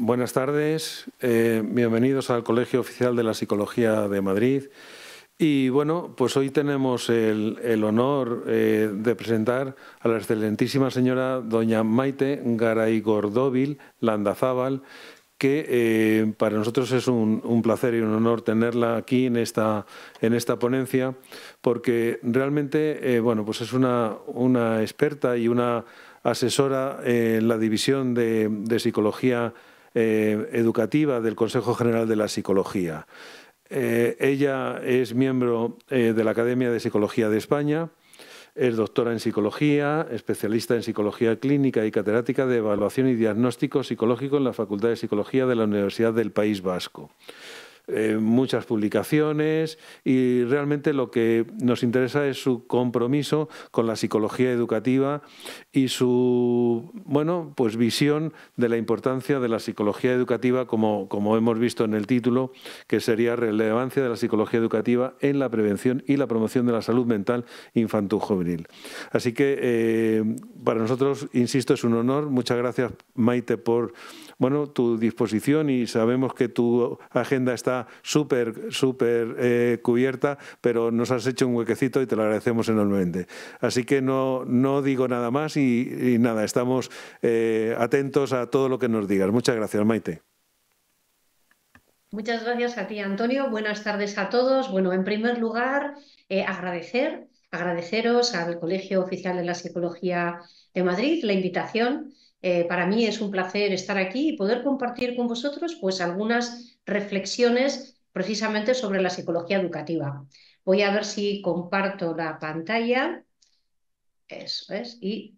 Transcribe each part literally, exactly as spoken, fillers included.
buenas tardes, eh, bienvenidos al Colegio Oficial de la Psicología de Madrid. Y bueno, pues hoy tenemos el, el honor eh, de presentar a la excelentísima señora doña Maite Garay-Gordóvil Landazábal, que eh, para nosotros es un, un placer y un honor tenerla aquí en esta, en esta ponencia, porque realmente eh, bueno, pues es una, una experta y una asesora en la División de, de Psicología eh, Educativa del Consejo General de la Psicología. Eh, ella es miembro eh, de la Academia de Psicología de España, es doctora en psicología, especialista en psicología clínica y catedrática de evaluación y diagnóstico psicológico en la Facultad de Psicología de la Universidad del País Vasco. Eh, muchas publicaciones y realmente lo que nos interesa es su compromiso con la psicología educativa y su bueno, pues visión de la importancia de la psicología educativa, como, como hemos visto en el título, que sería relevancia de la psicología educativa en la prevención y la promoción de la salud mental infantil-juvenil. Así que eh, para nosotros, insisto, es un honor. Muchas gracias, Maite, por bueno, tu disposición, y sabemos que tu agenda está súper, súper eh, cubierta, pero nos has hecho un huequecito y te lo agradecemos enormemente. Así que no, no digo nada más y, y nada, estamos eh, atentos a todo lo que nos digas. Muchas gracias, Maite. Muchas gracias a ti, Antonio. Buenas tardes a todos. Bueno, en primer lugar, eh, agradecer, agradeceros al Colegio Oficial de la Psicología de Madrid la invitación. Eh, para mí es un placer estar aquí y poder compartir con vosotros pues, algunas reflexiones precisamente sobre la psicología educativa. Voy a ver si comparto la pantalla. Eso es. Y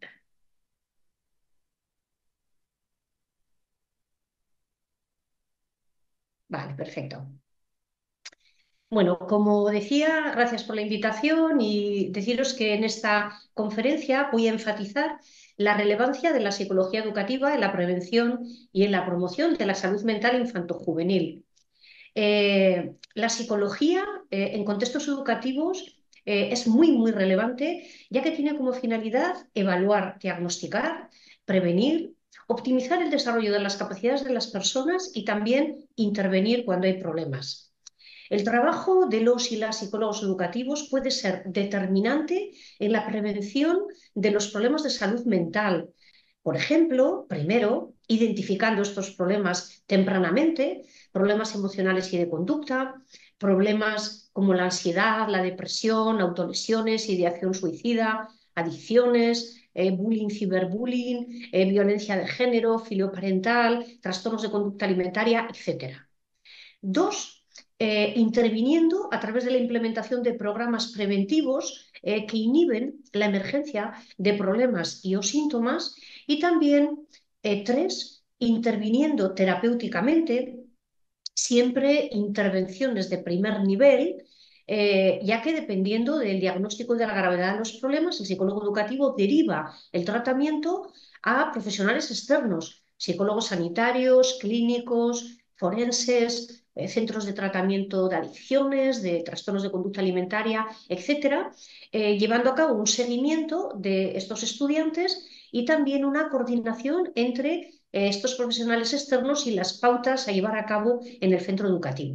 vale, perfecto. Bueno, como decía, gracias por la invitación y deciros que en esta conferencia voy a enfatizar la relevancia de la psicología educativa en la prevención y en la promoción de la salud mental infanto-juvenil. Eh, la psicología eh, en contextos educativos eh, es muy, muy relevante, ya que tiene como finalidad evaluar, diagnosticar, prevenir, optimizar el desarrollo de las capacidades de las personas y también intervenir cuando hay problemas. El trabajo de los y las psicólogos educativos puede ser determinante en la prevención de los problemas de salud mental. Por ejemplo, primero, identificando estos problemas tempranamente, problemas emocionales y de conducta, problemas como la ansiedad, la depresión, autolesiones, ideación suicida, adicciones, eh, bullying, ciberbullying, eh, violencia de género, filioparental, trastornos de conducta alimentaria, etcétera. Dos, eh, interviniendo a través de la implementación de programas preventivos eh, que inhiben la emergencia de problemas y o síntomas. Y también, eh, tres, interviniendo terapéuticamente, siempre intervenciones de primer nivel, eh, ya que dependiendo del diagnóstico y de la gravedad de los problemas, el psicólogo educativo deriva el tratamiento a profesionales externos, psicólogos sanitarios, clínicos, forenses, eh, centros de tratamiento de adicciones, de trastornos de conducta alimentaria, etcétera, eh, llevando a cabo un seguimiento de estos estudiantes y también una coordinación entre eh, estos profesionales externos y las pautas a llevar a cabo en el centro educativo.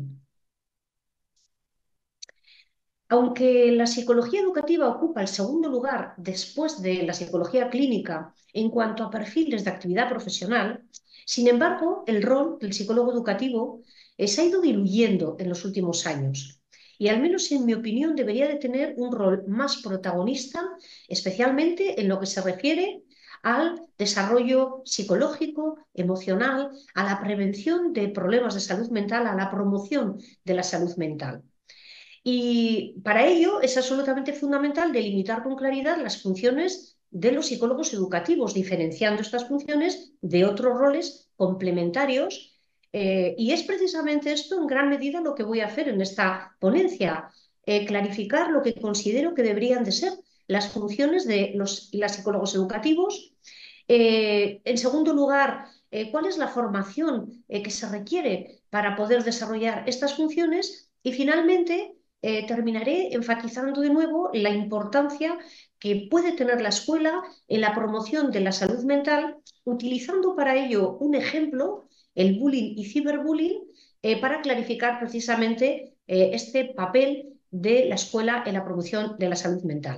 Aunque la psicología educativa ocupa el segundo lugar después de la psicología clínica en cuanto a perfiles de actividad profesional, sin embargo, el rol del psicólogo educativo eh, se ha ido diluyendo en los últimos años y, al menos en mi opinión, debería de tener un rol más protagonista, especialmente en lo que se refiere al desarrollo psicológico, emocional, a la prevención de problemas de salud mental, a la promoción de la salud mental. Y para ello es absolutamente fundamental delimitar con claridad las funciones de los psicólogos educativos, diferenciando estas funciones de otros roles complementarios. Eh, y es precisamente esto en gran medida lo que voy a hacer en esta ponencia, eh, clarificar lo que considero que deberían de ser las funciones de los y las psicólogos educativos. Eh, en segundo lugar, eh, cuál es la formación eh, que se requiere para poder desarrollar estas funciones. Y finalmente, eh, terminaré enfatizando de nuevo la importancia que puede tener la escuela en la promoción de la salud mental, utilizando para ello un ejemplo el bullying y ciberbullying, eh, para clarificar precisamente eh, este papel de la escuela en la promoción de la salud mental.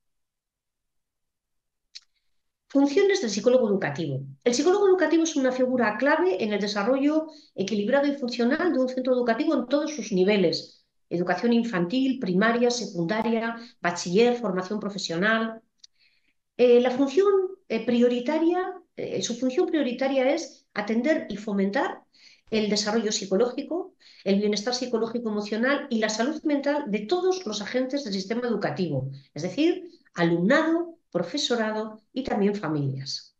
Funciones del psicólogo educativo. El psicólogo educativo es una figura clave en el desarrollo equilibrado y funcional de un centro educativo en todos sus niveles: educación infantil, primaria, secundaria, bachiller, formación profesional. Eh, la función eh, prioritaria, eh, su función prioritaria es atender y fomentar el desarrollo psicológico, el bienestar psicológico emocional y la salud mental de todos los agentes del sistema educativo, es decir, alumnado, profesorado y también familias.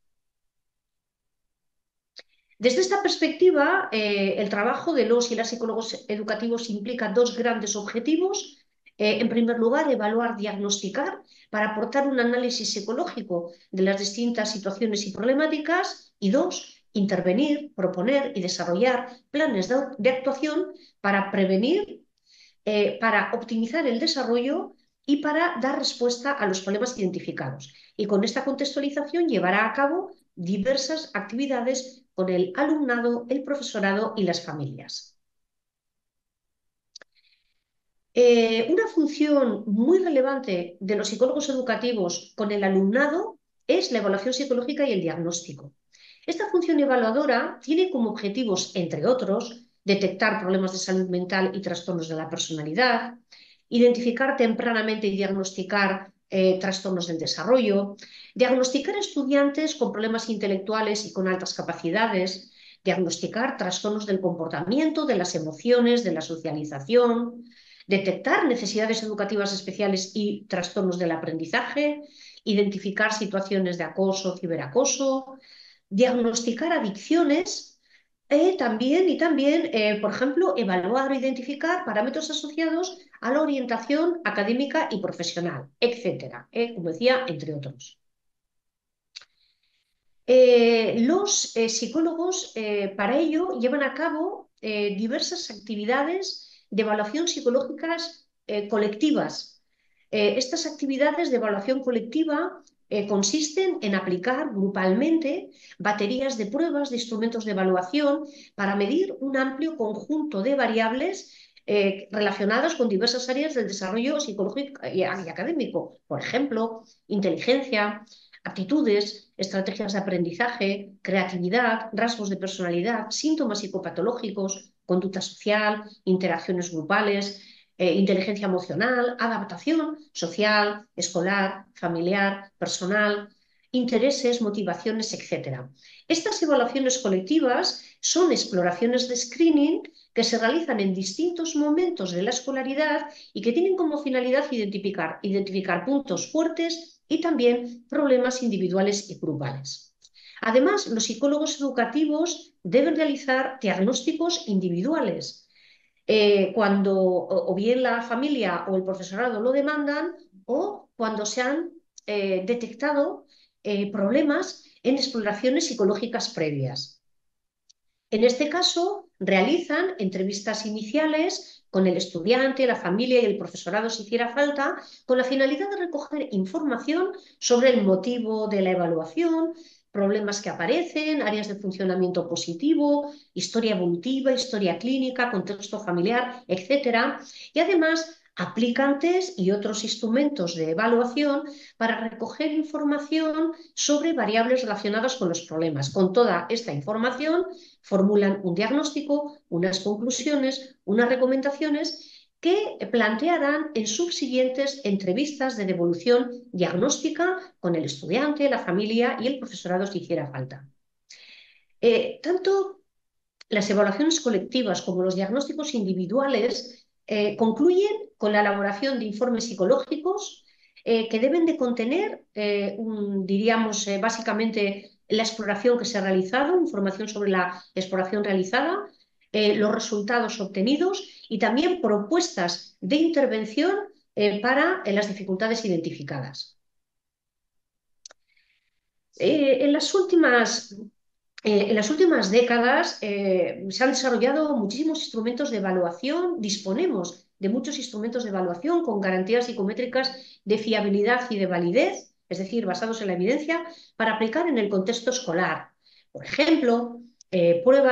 Desde esta perspectiva, eh, el trabajo de los y las psicólogos educativos implica dos grandes objetivos. Eh, en primer lugar, evaluar, diagnosticar, para aportar un análisis psicológico de las distintas situaciones y problemáticas. Y dos, intervenir, proponer y desarrollar planes de, de actuación para prevenir, eh, para optimizar el desarrollo y para dar respuesta a los problemas identificados. Y con esta contextualización llevará a cabo diversas actividades con el alumnado, el profesorado y las familias. Eh, una función muy relevante de los psicólogos educativos con el alumnado es la evaluación psicológica y el diagnóstico. Esta función evaluadora tiene como objetivos, entre otros, detectar problemas de salud mental y trastornos de la personalidad, identificar tempranamente y diagnosticar eh, trastornos del desarrollo, diagnosticar estudiantes con problemas intelectuales y con altas capacidades, diagnosticar trastornos del comportamiento, de las emociones, de la socialización, detectar necesidades educativas especiales y trastornos del aprendizaje, identificar situaciones de acoso, ciberacoso, diagnosticar adicciones, eh, también y también, eh, por ejemplo, evaluar o identificar parámetros asociados a la orientación académica y profesional, etcétera, eh, como decía, entre otros. Eh, los eh, psicólogos, eh, para ello, llevan a cabo eh, diversas actividades de evaluación psicológicas eh, colectivas. Eh, estas actividades de evaluación colectiva eh, consisten en aplicar grupalmente baterías de pruebas de instrumentos de evaluación para medir un amplio conjunto de variables eh, relacionadas con diversas áreas del desarrollo psicológico y, y académico. Por ejemplo, inteligencia, aptitudes, estrategias de aprendizaje, creatividad, rasgos de personalidad, síntomas psicopatológicos, conducta social, interacciones grupales, eh, inteligencia emocional, adaptación social, escolar, familiar, personal, intereses, motivaciones, etcétera. Estas evaluaciones colectivas son exploraciones de screening que se realizan en distintos momentos de la escolaridad y que tienen como finalidad identificar, identificar puntos fuertes y también problemas individuales y grupales. Además, los psicólogos educativos deben realizar diagnósticos individuales eh, cuando o, o bien la familia o el profesorado lo demandan, o cuando se han eh, detectado eh, problemas en exploraciones psicológicas previas. En este caso, realizan entrevistas iniciales con el estudiante, la familia y el profesorado, si hiciera falta, con la finalidad de recoger información sobre el motivo de la evaluación, problemas que aparecen, áreas de funcionamiento positivo, historia evolutiva, historia clínica, contexto familiar, etcétera. Y además, aplicantes y otros instrumentos de evaluación para recoger información sobre variables relacionadas con los problemas. Con toda esta información, formulan un diagnóstico, unas conclusiones, unas recomendaciones que plantearán en subsiguientes entrevistas de devolución diagnóstica con el estudiante, la familia y el profesorado si hiciera falta. Eh, tanto las evaluaciones colectivas como los diagnósticos individuales eh, concluyen con la elaboración de informes psicológicos eh, que deben de contener, eh, un, diríamos, eh, básicamente la exploración que se ha realizado, información sobre la exploración realizada, eh, los resultados obtenidos y también propuestas de intervención eh, para eh, las dificultades identificadas. Eh, en las últimas Eh, en las últimas décadas eh, se han desarrollado muchísimos instrumentos de evaluación, disponemos de muchos instrumentos de evaluación con garantías psicométricas de fiabilidad y de validez, es decir, basados en la evidencia, para aplicar en el contexto escolar. Por ejemplo, eh, pruebas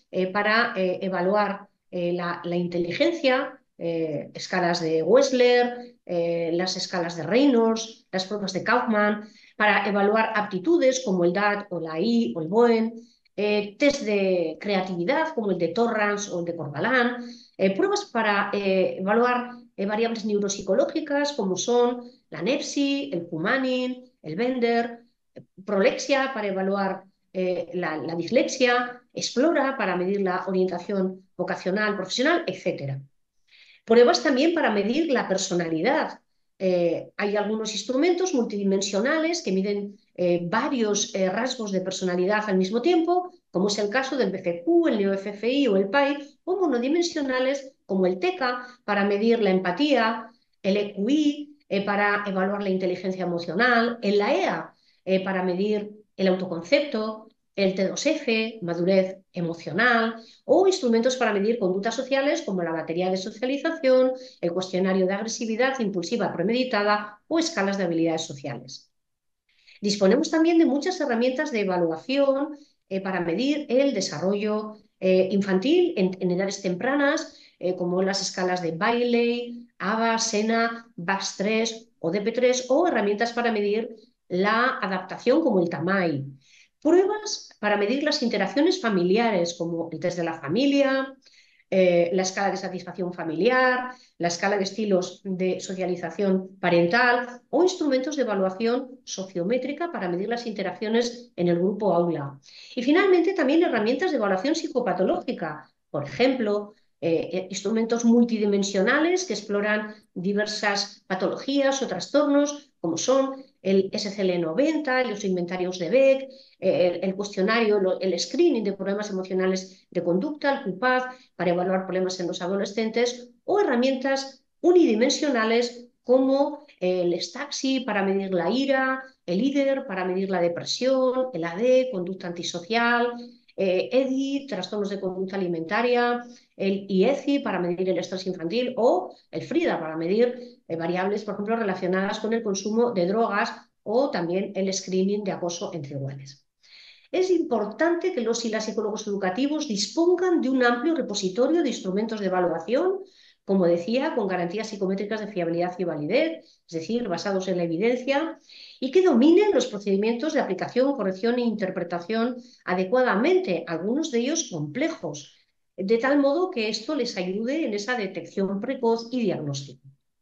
eh, para eh, evaluar eh, la, la inteligencia, eh, escalas de Wechsler, eh, las escalas de Reynolds, las pruebas de Kaufman, para evaluar aptitudes como el D A T o la I o el Bowen, eh, test de creatividad como el de Torrance o el de Corbalán, eh, pruebas para eh, evaluar eh, variables neuropsicológicas como son la NEPSI, el Kumanin, el Bender, Prolexia para evaluar eh, la, la dislexia, Explora para medir la orientación vocacional, profesional, etcétera. Pruebas también para medir la personalidad. Eh, hay algunos instrumentos multidimensionales que miden eh, varios eh, rasgos de personalidad al mismo tiempo, como es el caso del B C Q, el NeoFFI F I o el P I, o monodimensionales como el T E C A para medir la empatía, el E Q I eh, para evaluar la inteligencia emocional, el la E A eh, para medir el autoconcepto, el T dos F, madurez emocional, o instrumentos para medir conductas sociales como la batería de socialización, el cuestionario de agresividad impulsiva premeditada o escalas de habilidades sociales. Disponemos también de muchas herramientas de evaluación eh, para medir el desarrollo eh, infantil en, en edades tempranas, eh, como las escalas de Bailey, A B A, Sena, B A X tres o D P tres, o herramientas para medir la adaptación como el TAMAI. Pruebas para medir las interacciones familiares, como el test de la familia, eh, la escala de satisfacción familiar, la escala de estilos de socialización parental o instrumentos de evaluación sociométrica para medir las interacciones en el grupo aula. Y finalmente también herramientas de evaluación psicopatológica, por ejemplo, eh, instrumentos multidimensionales que exploran diversas patologías o trastornos, como son el S C L noventa, los inventarios de Beck, el, el cuestionario, el screening de problemas emocionales de conducta, el C U P A D, para evaluar problemas en los adolescentes, o herramientas unidimensionales como el STAXI para medir la ira, el I D E R para medir la depresión, el A D, conducta antisocial, eh, E D I, trastornos de conducta alimentaria, el I E C I para medir el estrés infantil, o el FRIDA para medir eh, variables, por ejemplo, relacionadas con el consumo de drogas, o también el screening de acoso entre iguales. Es importante que los y las psicólogos educativos dispongan de un amplio repositorio de instrumentos de evaluación, como decía, con garantías psicométricas de fiabilidad y validez, es decir, basados en la evidencia, y que dominen los procedimientos de aplicación, corrección e interpretación adecuadamente, algunos de ellos complejos, de tal modo que esto les ayude en esa detección precoz y diagnóstico.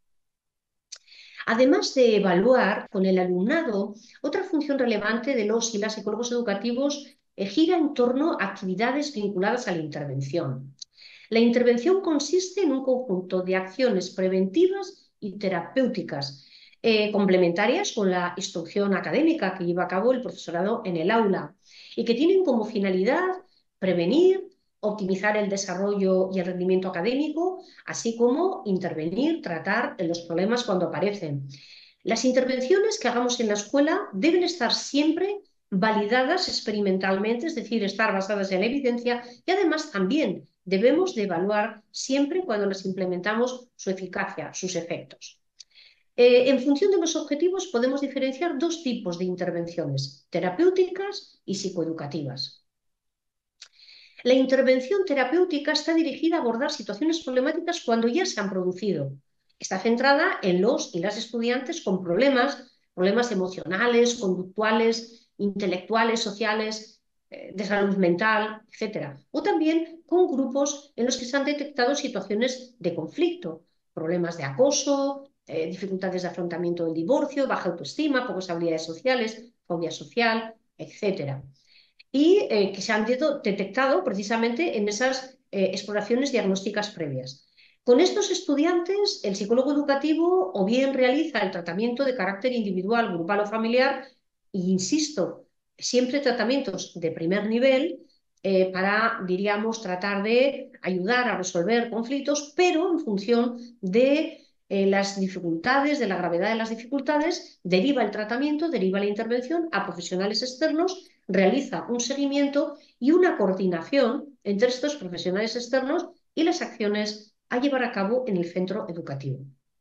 Además de evaluar con el alumnado, otra función relevante de los y las psicólogos educativos eh, gira en torno a actividades vinculadas a la intervención. La intervención consiste en un conjunto de acciones preventivas y terapéuticas eh, complementarias con la instrucción académica que lleva a cabo el profesorado en el aula y que tienen como finalidad prevenir, optimizar el desarrollo y el rendimiento académico, así como intervenir, tratar los problemas cuando aparecen. Las intervenciones que hagamos en la escuela deben estar siempre validadas experimentalmente, es decir, estar basadas en la evidencia, y además también debemos de evaluar siempre cuando las implementamos su eficacia, sus efectos. Eh, en función de los objetivos podemos diferenciar dos tipos de intervenciones, terapéuticas y psicoeducativas. La intervención terapéutica está dirigida a abordar situaciones problemáticas cuando ya se han producido. Está centrada en los y las estudiantes con problemas, problemas emocionales, conductuales, intelectuales, sociales, eh, de salud mental, etcétera. O también con grupos en los que se han detectado situaciones de conflicto, problemas de acoso, eh, dificultades de afrontamiento del divorcio, baja autoestima, pocas habilidades sociales, fobia social, etcétera. Y eh, que se han detectado precisamente en esas eh, exploraciones diagnósticas previas. Con estos estudiantes, el psicólogo educativo o bien realiza el tratamiento de carácter individual, grupal o familiar, e insisto, siempre tratamientos de primer nivel eh, para, diríamos, tratar de ayudar a resolver conflictos, pero en función de eh, las dificultades, de la gravedad de las dificultades, deriva el tratamiento, deriva la intervención a profesionales externos, realiza un seguimiento y una coordinación entre estos profesionales externos y las acciones a llevar a cabo en el centro educativo.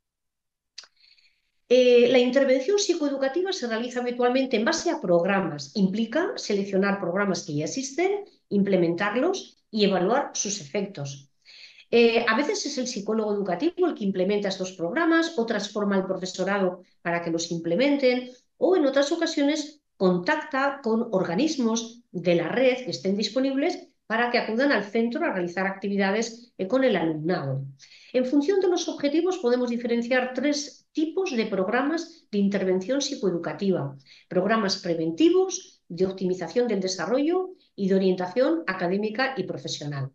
Eh, la intervención psicoeducativa se realiza habitualmente en base a programas. Implica seleccionar programas que ya existen, implementarlos y evaluar sus efectos. Eh, a veces es el psicólogo educativo el que implementa estos programas, otras forma el profesorado para que los implementen, o en otras ocasiones contacta con organismos de la red que estén disponibles para que acudan al centro a realizar actividades eh, con el alumnado. En función de los objetivos podemos diferenciar tres tipos de programas de intervención psicoeducativa: programas preventivos, de optimización del desarrollo y de orientación académica y profesional.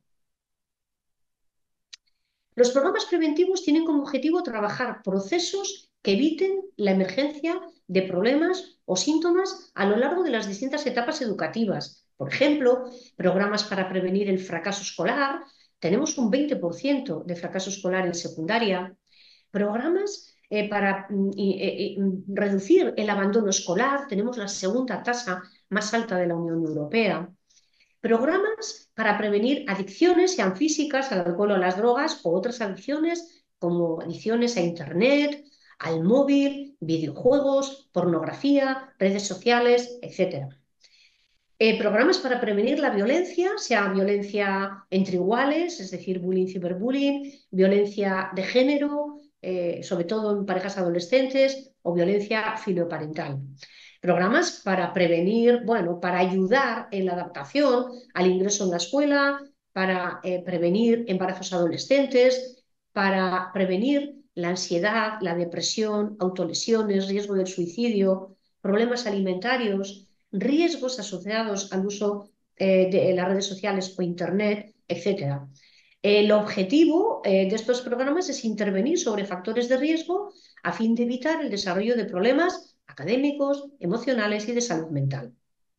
Los programas preventivos tienen como objetivo trabajar procesos que eviten la emergencia de problemas o síntomas a lo largo de las distintas etapas educativas. Por ejemplo, programas para prevenir el fracaso escolar. Tenemos un veinte por ciento de fracaso escolar en secundaria. Programas eh, para mm, eh, eh, reducir el abandono escolar. Tenemos la segunda tasa más alta de la Unión Europea. Programas para prevenir adicciones, sean físicas, al alcohol o a las drogas, o otras adicciones como adicciones a Internet, al móvil, videojuegos, pornografía, redes sociales, etcétera. Eh, programas para prevenir la violencia, sea violencia entre iguales, es decir, bullying, ciberbullying, violencia de género, eh, sobre todo en parejas adolescentes, o violencia filoparental. Programas para prevenir, bueno, para ayudar en la adaptación al ingreso en la escuela, para eh, prevenir embarazos adolescentes, para prevenir la ansiedad, la depresión, autolesiones, riesgo del suicidio, problemas alimentarios, riesgos asociados al uso eh, de las redes sociales o Internet, etcétera. El objetivo eh, de estos programas es intervenir sobre factores de riesgo a fin de evitar el desarrollo de problemas académicos, emocionales y de salud mental.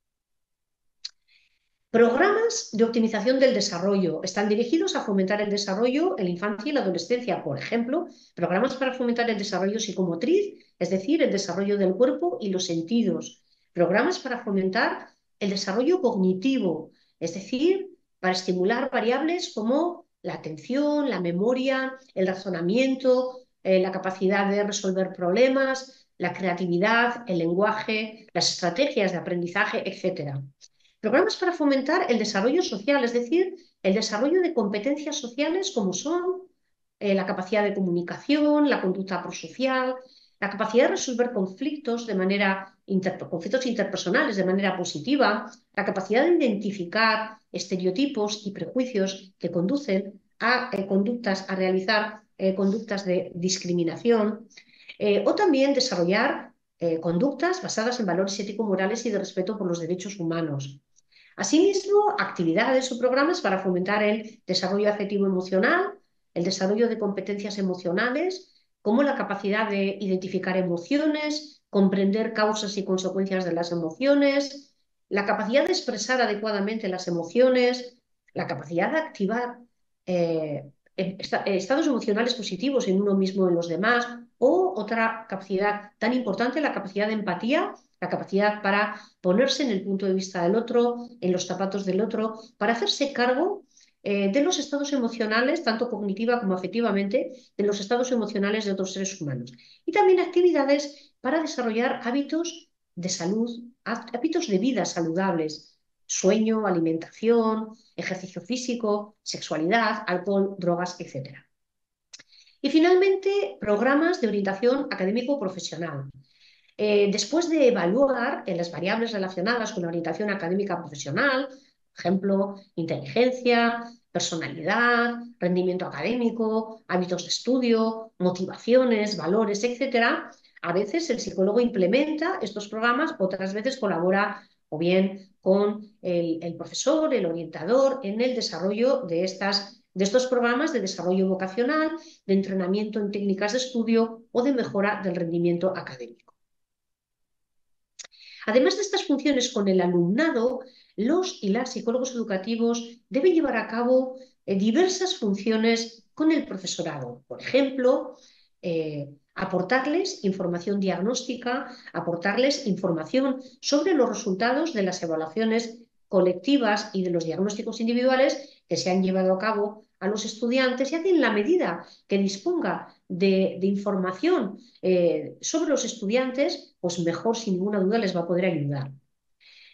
Programas de optimización del desarrollo están dirigidos a fomentar el desarrollo en la infancia y la adolescencia. Por ejemplo, programas para fomentar el desarrollo psicomotriz, es decir, el desarrollo del cuerpo y los sentidos. Programas para fomentar el desarrollo cognitivo, es decir, para estimular variables como la atención, la memoria, el razonamiento, eh, la capacidad de resolver problemas, la creatividad, el lenguaje, las estrategias de aprendizaje, etcétera. Programas para fomentar el desarrollo social, es decir, el desarrollo de competencias sociales como son eh, la capacidad de comunicación, la conducta prosocial, la capacidad de resolver conflictos de manera inter, conflictos interpersonales de manera positiva, la capacidad de identificar estereotipos y prejuicios que conducen a eh, conductas, a realizar eh, conductas de discriminación, eh, o también desarrollar eh, conductas basadas en valores ético-morales y de respeto por los derechos humanos. Asimismo, actividades o programas para fomentar el desarrollo afectivo emocional, el desarrollo de competencias emocionales, como la capacidad de identificar emociones, comprender causas y consecuencias de las emociones, la capacidad de expresar adecuadamente las emociones, la capacidad de activar eh, estados emocionales positivos en uno mismo y en los demás, o otra capacidad tan importante, la capacidad de empatía, la capacidad para ponerse en el punto de vista del otro, en los zapatos del otro, para hacerse cargo eh, de los estados emocionales, tanto cognitiva como afectivamente, de los estados emocionales de otros seres humanos. Y también actividades para desarrollar hábitos de salud, hábitos de vida saludables, sueño, alimentación, ejercicio físico, sexualidad, alcohol, drogas, etcétera. Y finalmente, programas de orientación académico-profesional. Eh, después de evaluar en las variables relacionadas con la orientación académica profesional, por ejemplo, inteligencia, personalidad, rendimiento académico, hábitos de estudio, motivaciones, valores, etcétera, a veces el psicólogo implementa estos programas, otras veces colabora o bien con el, el profesor, el orientador, en el desarrollo de, estas, de estos programas de desarrollo vocacional, de entrenamiento en técnicas de estudio o de mejora del rendimiento académico. Además de estas funciones con el alumnado, los y las psicólogos educativos deben llevar a cabo eh, diversas funciones con el profesorado. Por ejemplo, eh, aportarles información diagnóstica, aportarles información sobre los resultados de las evaluaciones colectivas y de los diagnósticos individuales que se han llevado a cabo a los estudiantes, y que en la medida que disponga de, de información eh, sobre los estudiantes, pues mejor, sin ninguna duda, les va a poder ayudar.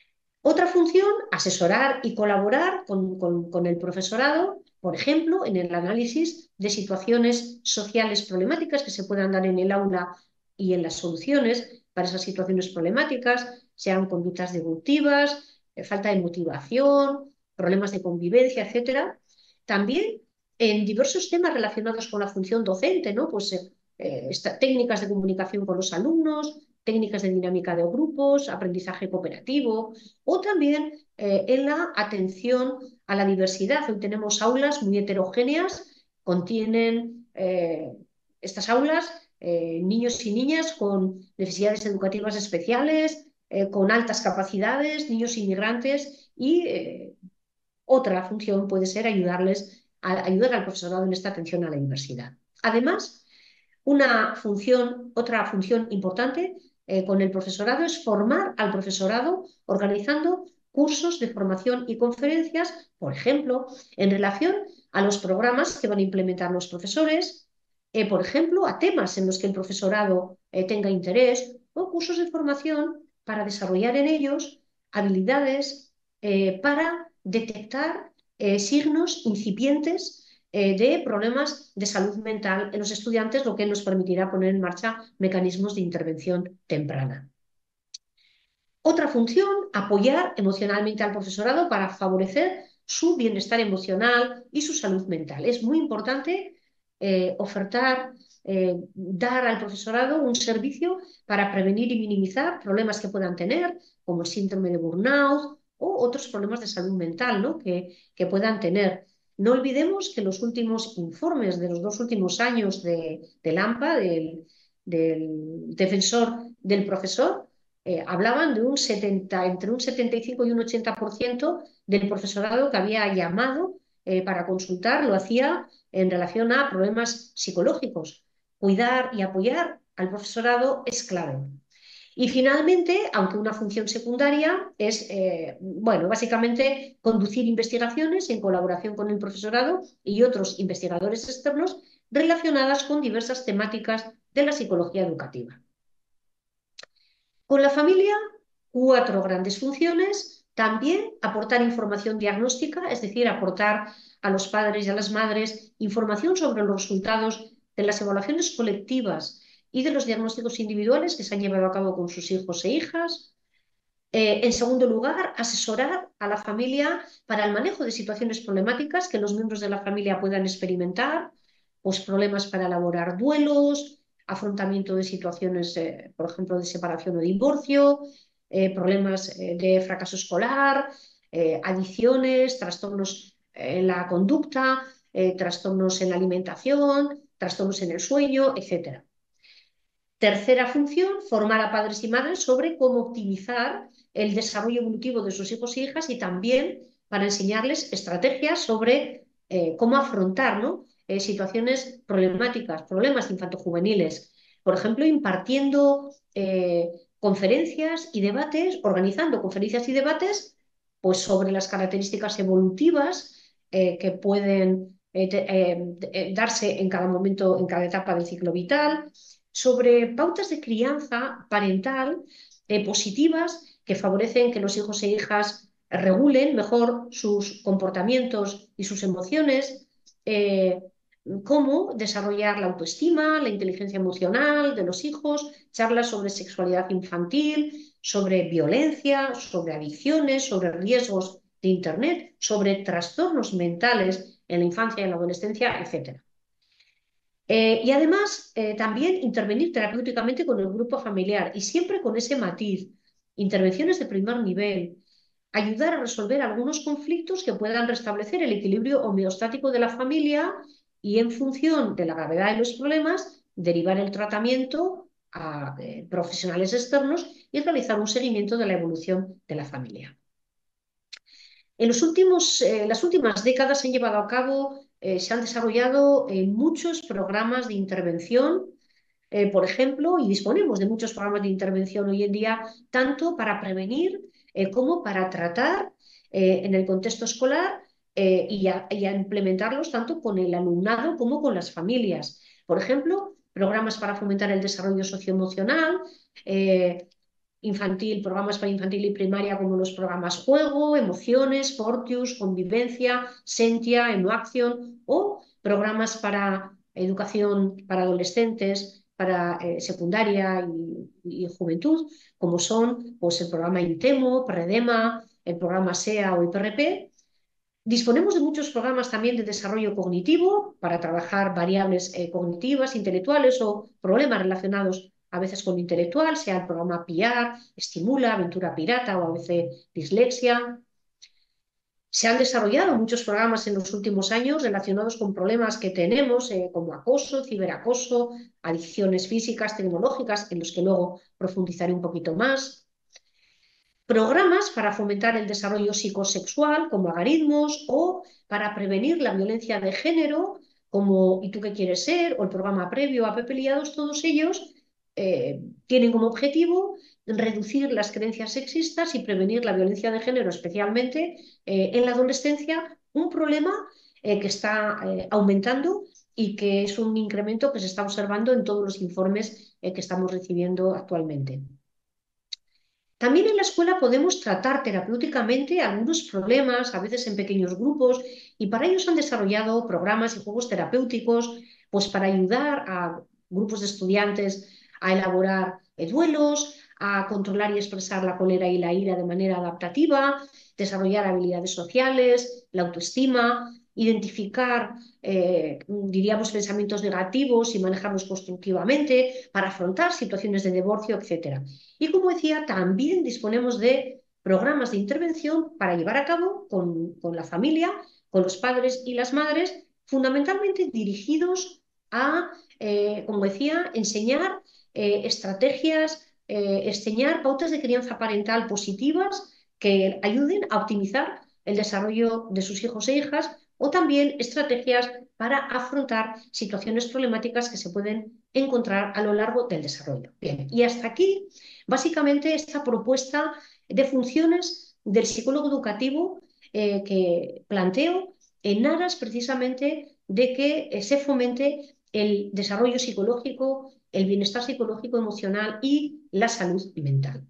Otra función, asesorar y colaborar con, con, con el profesorado, por ejemplo, en el análisis de situaciones sociales problemáticas que se puedan dar en el aula y en las soluciones para esas situaciones problemáticas, sean conductas destructivas, eh, falta de motivación, problemas de convivencia, etcétera. También en diversos temas relacionados con la función docente, ¿no? Pues eh, eh, técnicas de comunicación con los alumnos, técnicas de dinámica de grupos, aprendizaje cooperativo, o también eh, en la atención a la diversidad. Hoy tenemos aulas muy heterogéneas, contienen eh, estas aulas eh, niños y niñas con necesidades educativas especiales, eh, con altas capacidades, niños inmigrantes y eh, otra función puede ser ayudarles a ayudar al profesorado en esta atención a la diversidad. Además, una función, otra función importante eh, con el profesorado es formar al profesorado organizando cursos de formación y conferencias, por ejemplo, en relación a los programas que van a implementar los profesores, eh, por ejemplo, a temas en los que el profesorado eh, tenga interés, o cursos de formación para desarrollar en ellos habilidades eh, para detectar eh, signos incipientes eh, de problemas de salud mental en los estudiantes, lo que nos permitirá poner en marcha mecanismos de intervención temprana. Otra función, apoyar emocionalmente al profesorado para favorecer su bienestar emocional y su salud mental. Es muy importante eh, ofertar, eh, dar al profesorado un servicio para prevenir y minimizar problemas que puedan tener, como el síndrome de burnout o otros problemas de salud mental, ¿no? que, que puedan tener. No olvidemos que los últimos informes de los dos últimos años de, del AMPA, del, del defensor del profesor, eh, hablaban de un setenta, entre un setenta y cinco y un ochenta por ciento del profesorado que había llamado eh, para consultar, lo hacía en relación a problemas psicológicos. Cuidar y apoyar al profesorado es clave. Y finalmente, aunque una función secundaria, es, eh, bueno, básicamente conducir investigaciones en colaboración con el profesorado y otros investigadores externos relacionadas con diversas temáticas de la psicología educativa. Con la familia, cuatro grandes funciones. También aportar información diagnóstica, es decir, aportar a los padres y a las madres información sobre los resultados de las evaluaciones colectivas y de los diagnósticos individuales que se han llevado a cabo con sus hijos e hijas. Eh, en segundo lugar, asesorar a la familia para el manejo de situaciones problemáticas que los miembros de la familia puedan experimentar, pues problemas para elaborar duelos, afrontamiento de situaciones, eh, por ejemplo, de separación o divorcio, eh, problemas eh, de fracaso escolar, eh, adicciones, trastornos en la conducta, eh, trastornos en la alimentación, trastornos en el sueño, etcétera. Tercera función, formar a padres y madres sobre cómo optimizar el desarrollo evolutivo de sus hijos e hijas y también para enseñarles estrategias sobre eh, cómo afrontar, ¿no? eh, situaciones problemáticas, problemas infantojuveniles. Por ejemplo, impartiendo eh, conferencias y debates, organizando conferencias y debates pues, sobre las características evolutivas eh, que pueden eh, eh, darse en cada momento, en cada etapa del ciclo vital, sobre pautas de crianza parental eh, positivas que favorecen que los hijos e hijas regulen mejor sus comportamientos y sus emociones, eh, cómo desarrollar la autoestima, la inteligencia emocional de los hijos, charlas sobre sexualidad infantil, sobre violencia, sobre adicciones, sobre riesgos de Internet, sobre trastornos mentales en la infancia y en la adolescencia, etcétera. Eh, y además, eh, también intervenir terapéuticamente con el grupo familiar y siempre con ese matiz, intervenciones de primer nivel, ayudar a resolver algunos conflictos que puedan restablecer el equilibrio homeostático de la familia y en función de la gravedad de los problemas, derivar el tratamiento a eh, profesionales externos y realizar un seguimiento de la evolución de la familia. En los últimos, eh, las últimas décadas se han llevado a cabo, eh, se han desarrollado eh, muchos programas de intervención, eh, por ejemplo, y disponemos de muchos programas de intervención hoy en día, tanto para prevenir eh, como para tratar eh, en el contexto escolar eh, y, a, y a implementarlos tanto con el alumnado como con las familias. Por ejemplo, programas para fomentar el desarrollo socioemocional, eh, infantil, programas para infantil y primaria como los programas Juego, Emociones, Fortius, Convivencia, Sentia, Emoaction, o programas para educación para adolescentes, para eh, secundaria y, y juventud, como son pues, el programa Intemo, Predema, el programa SEA o I P R P. Disponemos de muchos programas también de desarrollo cognitivo para trabajar variables eh, cognitivas, intelectuales o problemas relacionados a veces con lo intelectual, sea el programa P I A R, Estimula, Aventura Pirata o a veces Dislexia. Se han desarrollado muchos programas en los últimos años relacionados con problemas que tenemos, eh, como acoso, ciberacoso, adicciones físicas, tecnológicas, en los que luego profundizaré un poquito más. Programas para fomentar el desarrollo psicosexual, como Agaritmos, o para prevenir la violencia de género, como ¿Y tú qué quieres ser?, o el programa previo a Pepe Liados. Todos ellos eh, tienen como objetivo reducir las creencias sexistas y prevenir la violencia de género, especialmente eh, en la adolescencia, un problema eh, que está eh, aumentando y que es un incremento que se está observando en todos los informes eh, que estamos recibiendo actualmente. También en la escuela podemos tratar terapéuticamente algunos problemas, a veces en pequeños grupos, y para ello se han desarrollado programas y juegos terapéuticos pues para ayudar a grupos de estudiantes a elaborar eh, duelos, a controlar y expresar la cólera y la ira de manera adaptativa, desarrollar habilidades sociales, la autoestima, identificar, eh, diríamos, pensamientos negativos y manejarlos constructivamente para afrontar situaciones de divorcio, etcétera. Y como decía, también disponemos de programas de intervención para llevar a cabo con, con la familia, con los padres y las madres, fundamentalmente dirigidos a, eh, como decía, enseñar eh, estrategias, eh, enseñar pautas de crianza parental positivas que ayuden a optimizar el desarrollo de sus hijos e hijas, o también estrategias para afrontar situaciones problemáticas que se pueden encontrar a lo largo del desarrollo. Bien, y hasta aquí, básicamente, esta propuesta de funciones del psicólogo educativo eh, que planteo en aras precisamente de que eh, se fomente el desarrollo psicológico, el bienestar psicológico, emocional y la salud mental.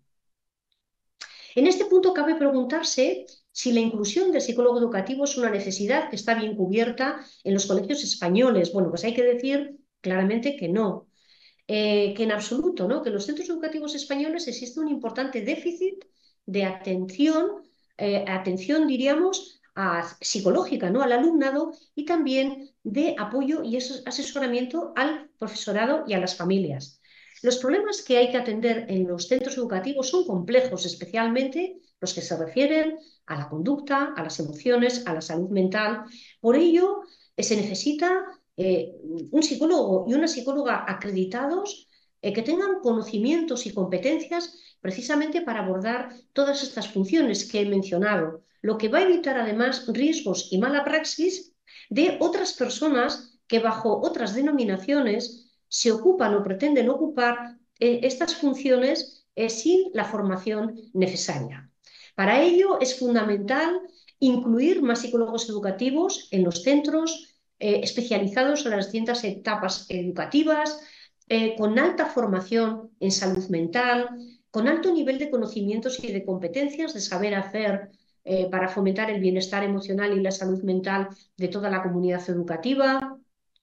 En este punto cabe preguntarse si la inclusión del psicólogo educativo es una necesidad que está bien cubierta en los colegios españoles. Bueno, pues hay que decir claramente que no, eh, que en absoluto, ¿no? Que en los centros educativos españoles existe un importante déficit de atención, eh, atención diríamos, a, psicológica, ¿no? Al alumnado, y también de apoyo y asesoramiento al profesorado y a las familias. Los problemas que hay que atender en los centros educativos son complejos, especialmente los que se refieren a la conducta, a las emociones, a la salud mental. Por ello, eh, se necesita eh, un psicólogo y una psicóloga acreditados eh, que tengan conocimientos y competencias precisamente para abordar todas estas funciones que he mencionado, lo que va a evitar además riesgos y mala praxis de otras personas que bajo otras denominaciones se ocupan o pretenden ocupar eh, estas funciones eh, sin la formación necesaria. Para ello es fundamental incluir más psicólogos educativos en los centros eh, especializados en las distintas etapas educativas, eh, con alta formación en salud mental, con alto nivel de conocimientos y de competencias de saber hacer eh, para fomentar el bienestar emocional y la salud mental de toda la comunidad educativa.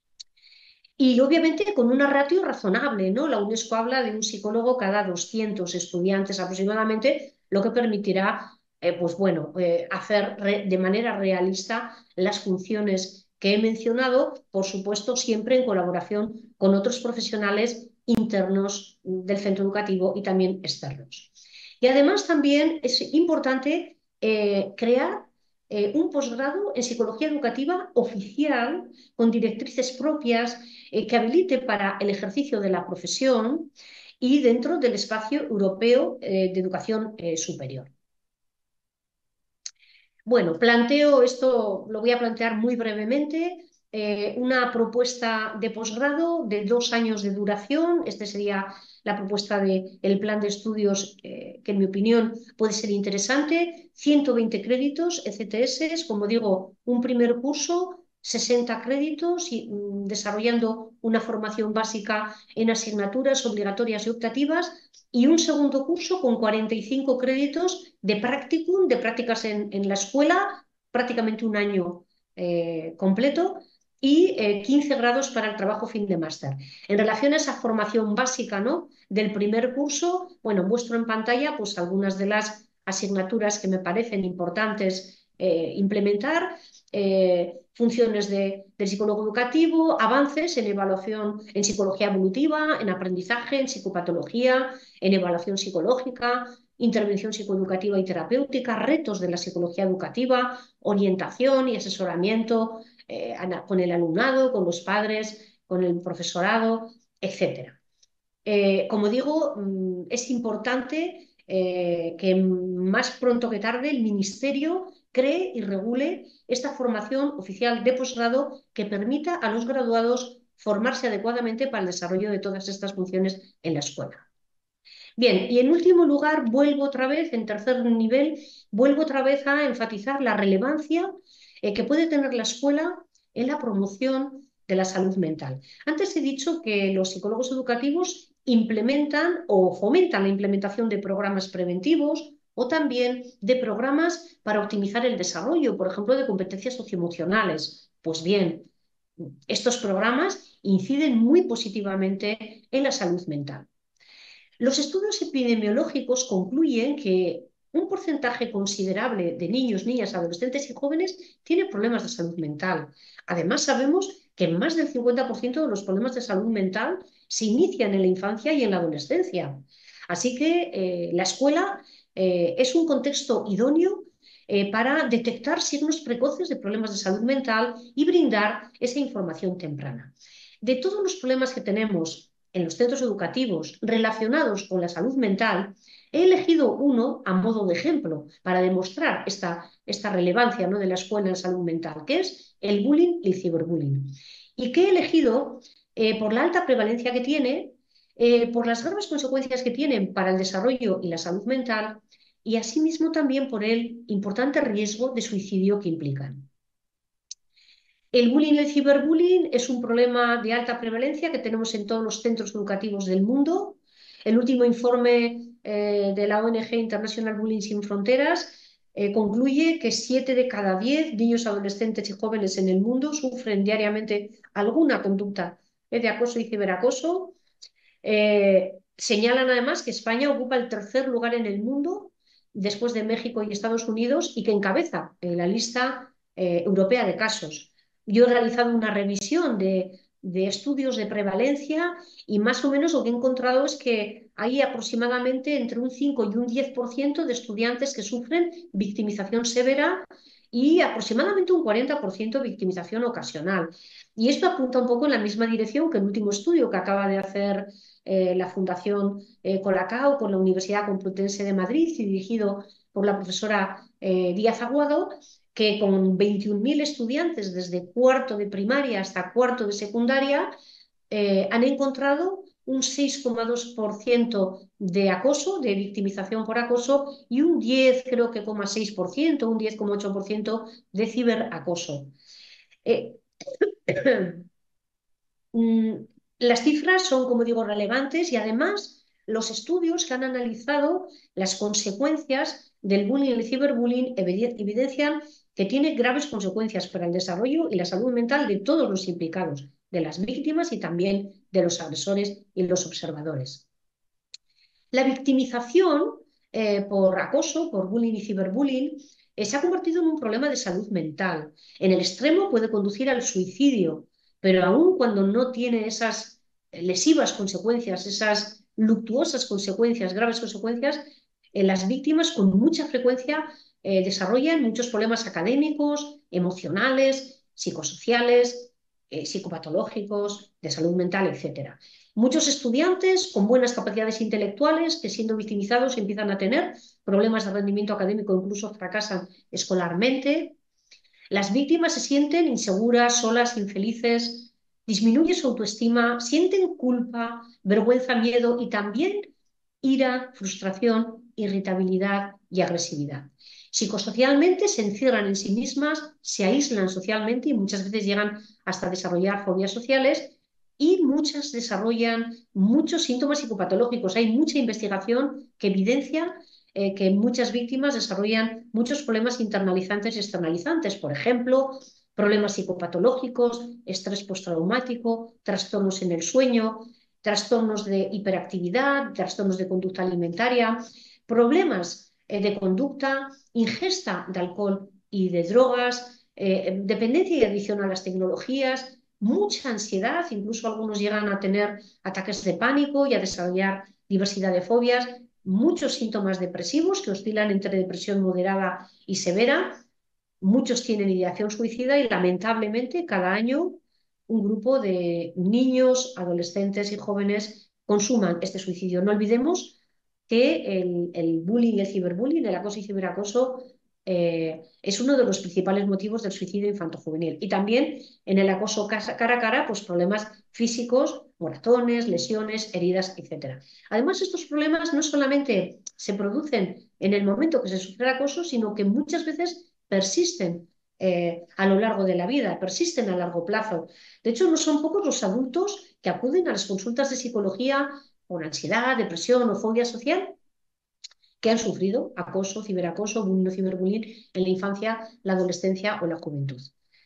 Y obviamente con una ratio razonable, ¿no? La UNESCO habla de un psicólogo cada doscientos estudiantes aproximadamente, lo que permitirá, eh, pues bueno, eh, hacer re, de manera realista las funciones que he mencionado, por supuesto siempre en colaboración con otros profesionales internos del centro educativo y también externos. Y además también es importante eh, crear eh, un posgrado en psicología educativa oficial con directrices propias eh, que habilite para el ejercicio de la profesión y dentro del espacio europeo eh, de educación eh, superior. Bueno, planteo esto, lo voy a plantear muy brevemente, eh, una propuesta de posgrado de dos años de duración. Este sería la propuesta del plan de estudios eh, que en mi opinión puede ser interesante. ciento veinte créditos E C T S, como digo, un primer curso sesenta créditos y, mm, desarrollando una formación básica en asignaturas obligatorias y optativas, y un segundo curso con cuarenta y cinco créditos de practicum, de prácticas en, en la escuela, prácticamente un año eh, completo, y eh, quince grados para el trabajo fin de máster. En relación a esa formación básica, ¿no?, del primer curso, bueno, muestro en pantalla pues algunas de las asignaturas que me parecen importantes eh, implementar. Eh, funciones de, del psicólogo educativo, avances en evaluación en psicología evolutiva, en aprendizaje, en psicopatología, en evaluación psicológica, intervención psicoeducativa y terapéutica, retos de la psicología educativa, orientación y asesoramiento eh, con el alumnado, con los padres, con el profesorado, etcétera. Eh, como digo, es importante eh, que más pronto que tarde el Ministerio cree y regule esta formación oficial de posgrado que permita a los graduados formarse adecuadamente para el desarrollo de todas estas funciones en la escuela. Bien, y en último lugar, vuelvo otra vez, en tercer nivel, vuelvo otra vez a enfatizar la relevancia eh, que puede tener la escuela en la promoción de la salud mental. Antes he dicho que los psicólogos educativos implementan o fomentan la implementación de programas preventivos o también de programas para optimizar el desarrollo, por ejemplo, de competencias socioemocionales. Pues bien, estos programas inciden muy positivamente en la salud mental. Los estudios epidemiológicos concluyen que un porcentaje considerable de niños, niñas, adolescentes y jóvenes tiene problemas de salud mental. Además, sabemos que más del cincuenta por ciento de los problemas de salud mental se inician en la infancia y en la adolescencia. Así que eh, la escuela eh, es un contexto idóneo eh, para detectar signos precoces de problemas de salud mental y brindar esa información temprana. De todos los problemas que tenemos en los centros educativos relacionados con la salud mental, he elegido uno a modo de ejemplo para demostrar esta, esta relevancia, ¿no?, de la escuela en salud mental, que es el bullying y el ciberbullying. Y que he elegido eh, por la alta prevalencia que tiene, eh, por las graves consecuencias que tienen para el desarrollo y la salud mental, y asimismo también por el importante riesgo de suicidio que implican. El bullying y el ciberbullying es un problema de alta prevalencia que tenemos en todos los centros educativos del mundo. El último informe eh, de la O N G International Bullying Sin Fronteras eh, concluye que siete de cada diez niños, adolescentes y jóvenes en el mundo sufren diariamente alguna conducta eh, de acoso y ciberacoso. Eh, señalan además que España ocupa el tercer lugar en el mundo después de México y Estados Unidos y que encabeza eh, la lista eh, europea de casos. Yo he realizado una revisión de, de estudios de prevalencia y más o menos lo que he encontrado es que hay aproximadamente entre un cinco y un diez por ciento de estudiantes que sufren victimización severa y aproximadamente un cuarenta por ciento de victimización ocasional. Y esto apunta un poco en la misma dirección que el último estudio que acaba de hacer eh, la Fundación eh, Colacao con la Universidad Complutense de Madrid y dirigido por la profesora eh, Díaz Aguado, que con veintiún mil estudiantes desde cuarto de primaria hasta cuarto de secundaria eh, han encontrado un seis coma dos por ciento de acoso, de victimización por acoso, y un diez, creo que, seis por ciento, un diez coma ocho por ciento de ciberacoso. Eh, Las cifras son, como digo, relevantes y además los estudios que han analizado las consecuencias del bullying y el ciberbullying evidencian que tiene graves consecuencias para el desarrollo y la salud mental de todos los implicados, de las víctimas y también de los agresores y los observadores. La victimización eh, por acoso, por bullying y ciberbullying, eh, se ha convertido en un problema de salud mental. En el extremo puede conducir al suicidio, pero aún cuando no tiene esas lesivas consecuencias, esas luctuosas consecuencias, graves consecuencias, eh, las víctimas con mucha frecuencia eh, desarrollan muchos problemas académicos, emocionales, psicosociales, eh, psicopatológicos, de salud mental, etcétera. Muchos estudiantes con buenas capacidades intelectuales que siendo victimizados empiezan a tener problemas de rendimiento académico, incluso fracasan escolarmente. Las víctimas se sienten inseguras, solas, infelices, disminuye su autoestima, sienten culpa, vergüenza, miedo y también ira, frustración, irritabilidad y agresividad. Psicosocialmente se encierran en sí mismas, se aíslan socialmente y muchas veces llegan hasta desarrollar fobias sociales y muchas desarrollan muchos síntomas psicopatológicos. Hay mucha investigación que evidencia eh, que muchas víctimas desarrollan muchos problemas internalizantes y externalizantes. Por ejemplo, problemas psicopatológicos, estrés postraumático, trastornos en el sueño, trastornos de hiperactividad, trastornos de conducta alimentaria, problemas eh, de conducta, ingesta de alcohol y de drogas, eh, dependencia y adicción a las tecnologías, mucha ansiedad, incluso algunos llegan a tener ataques de pánico y a desarrollar diversidad de fobias, muchos síntomas depresivos que oscilan entre depresión moderada y severa, muchos tienen ideación suicida y lamentablemente cada año un grupo de niños, adolescentes y jóvenes consuman este suicidio. No olvidemos que el, el bullying, el ciberbullying, el acoso y ciberacoso eh, es uno de los principales motivos del suicidio infantojuvenil. Y también en el acoso cara a cara, pues problemas físicos, moratones, lesiones, heridas, etcétera. Además, estos problemas no solamente se producen en el momento que se sufre el acoso, sino que muchas veces persisten eh, a lo largo de la vida, persisten a largo plazo. De hecho, no son pocos los adultos que acuden a las consultas de psicología por ansiedad, depresión o fobia social que han sufrido acoso, ciberacoso, bullying o ciberbullying en la infancia, la adolescencia o la juventud.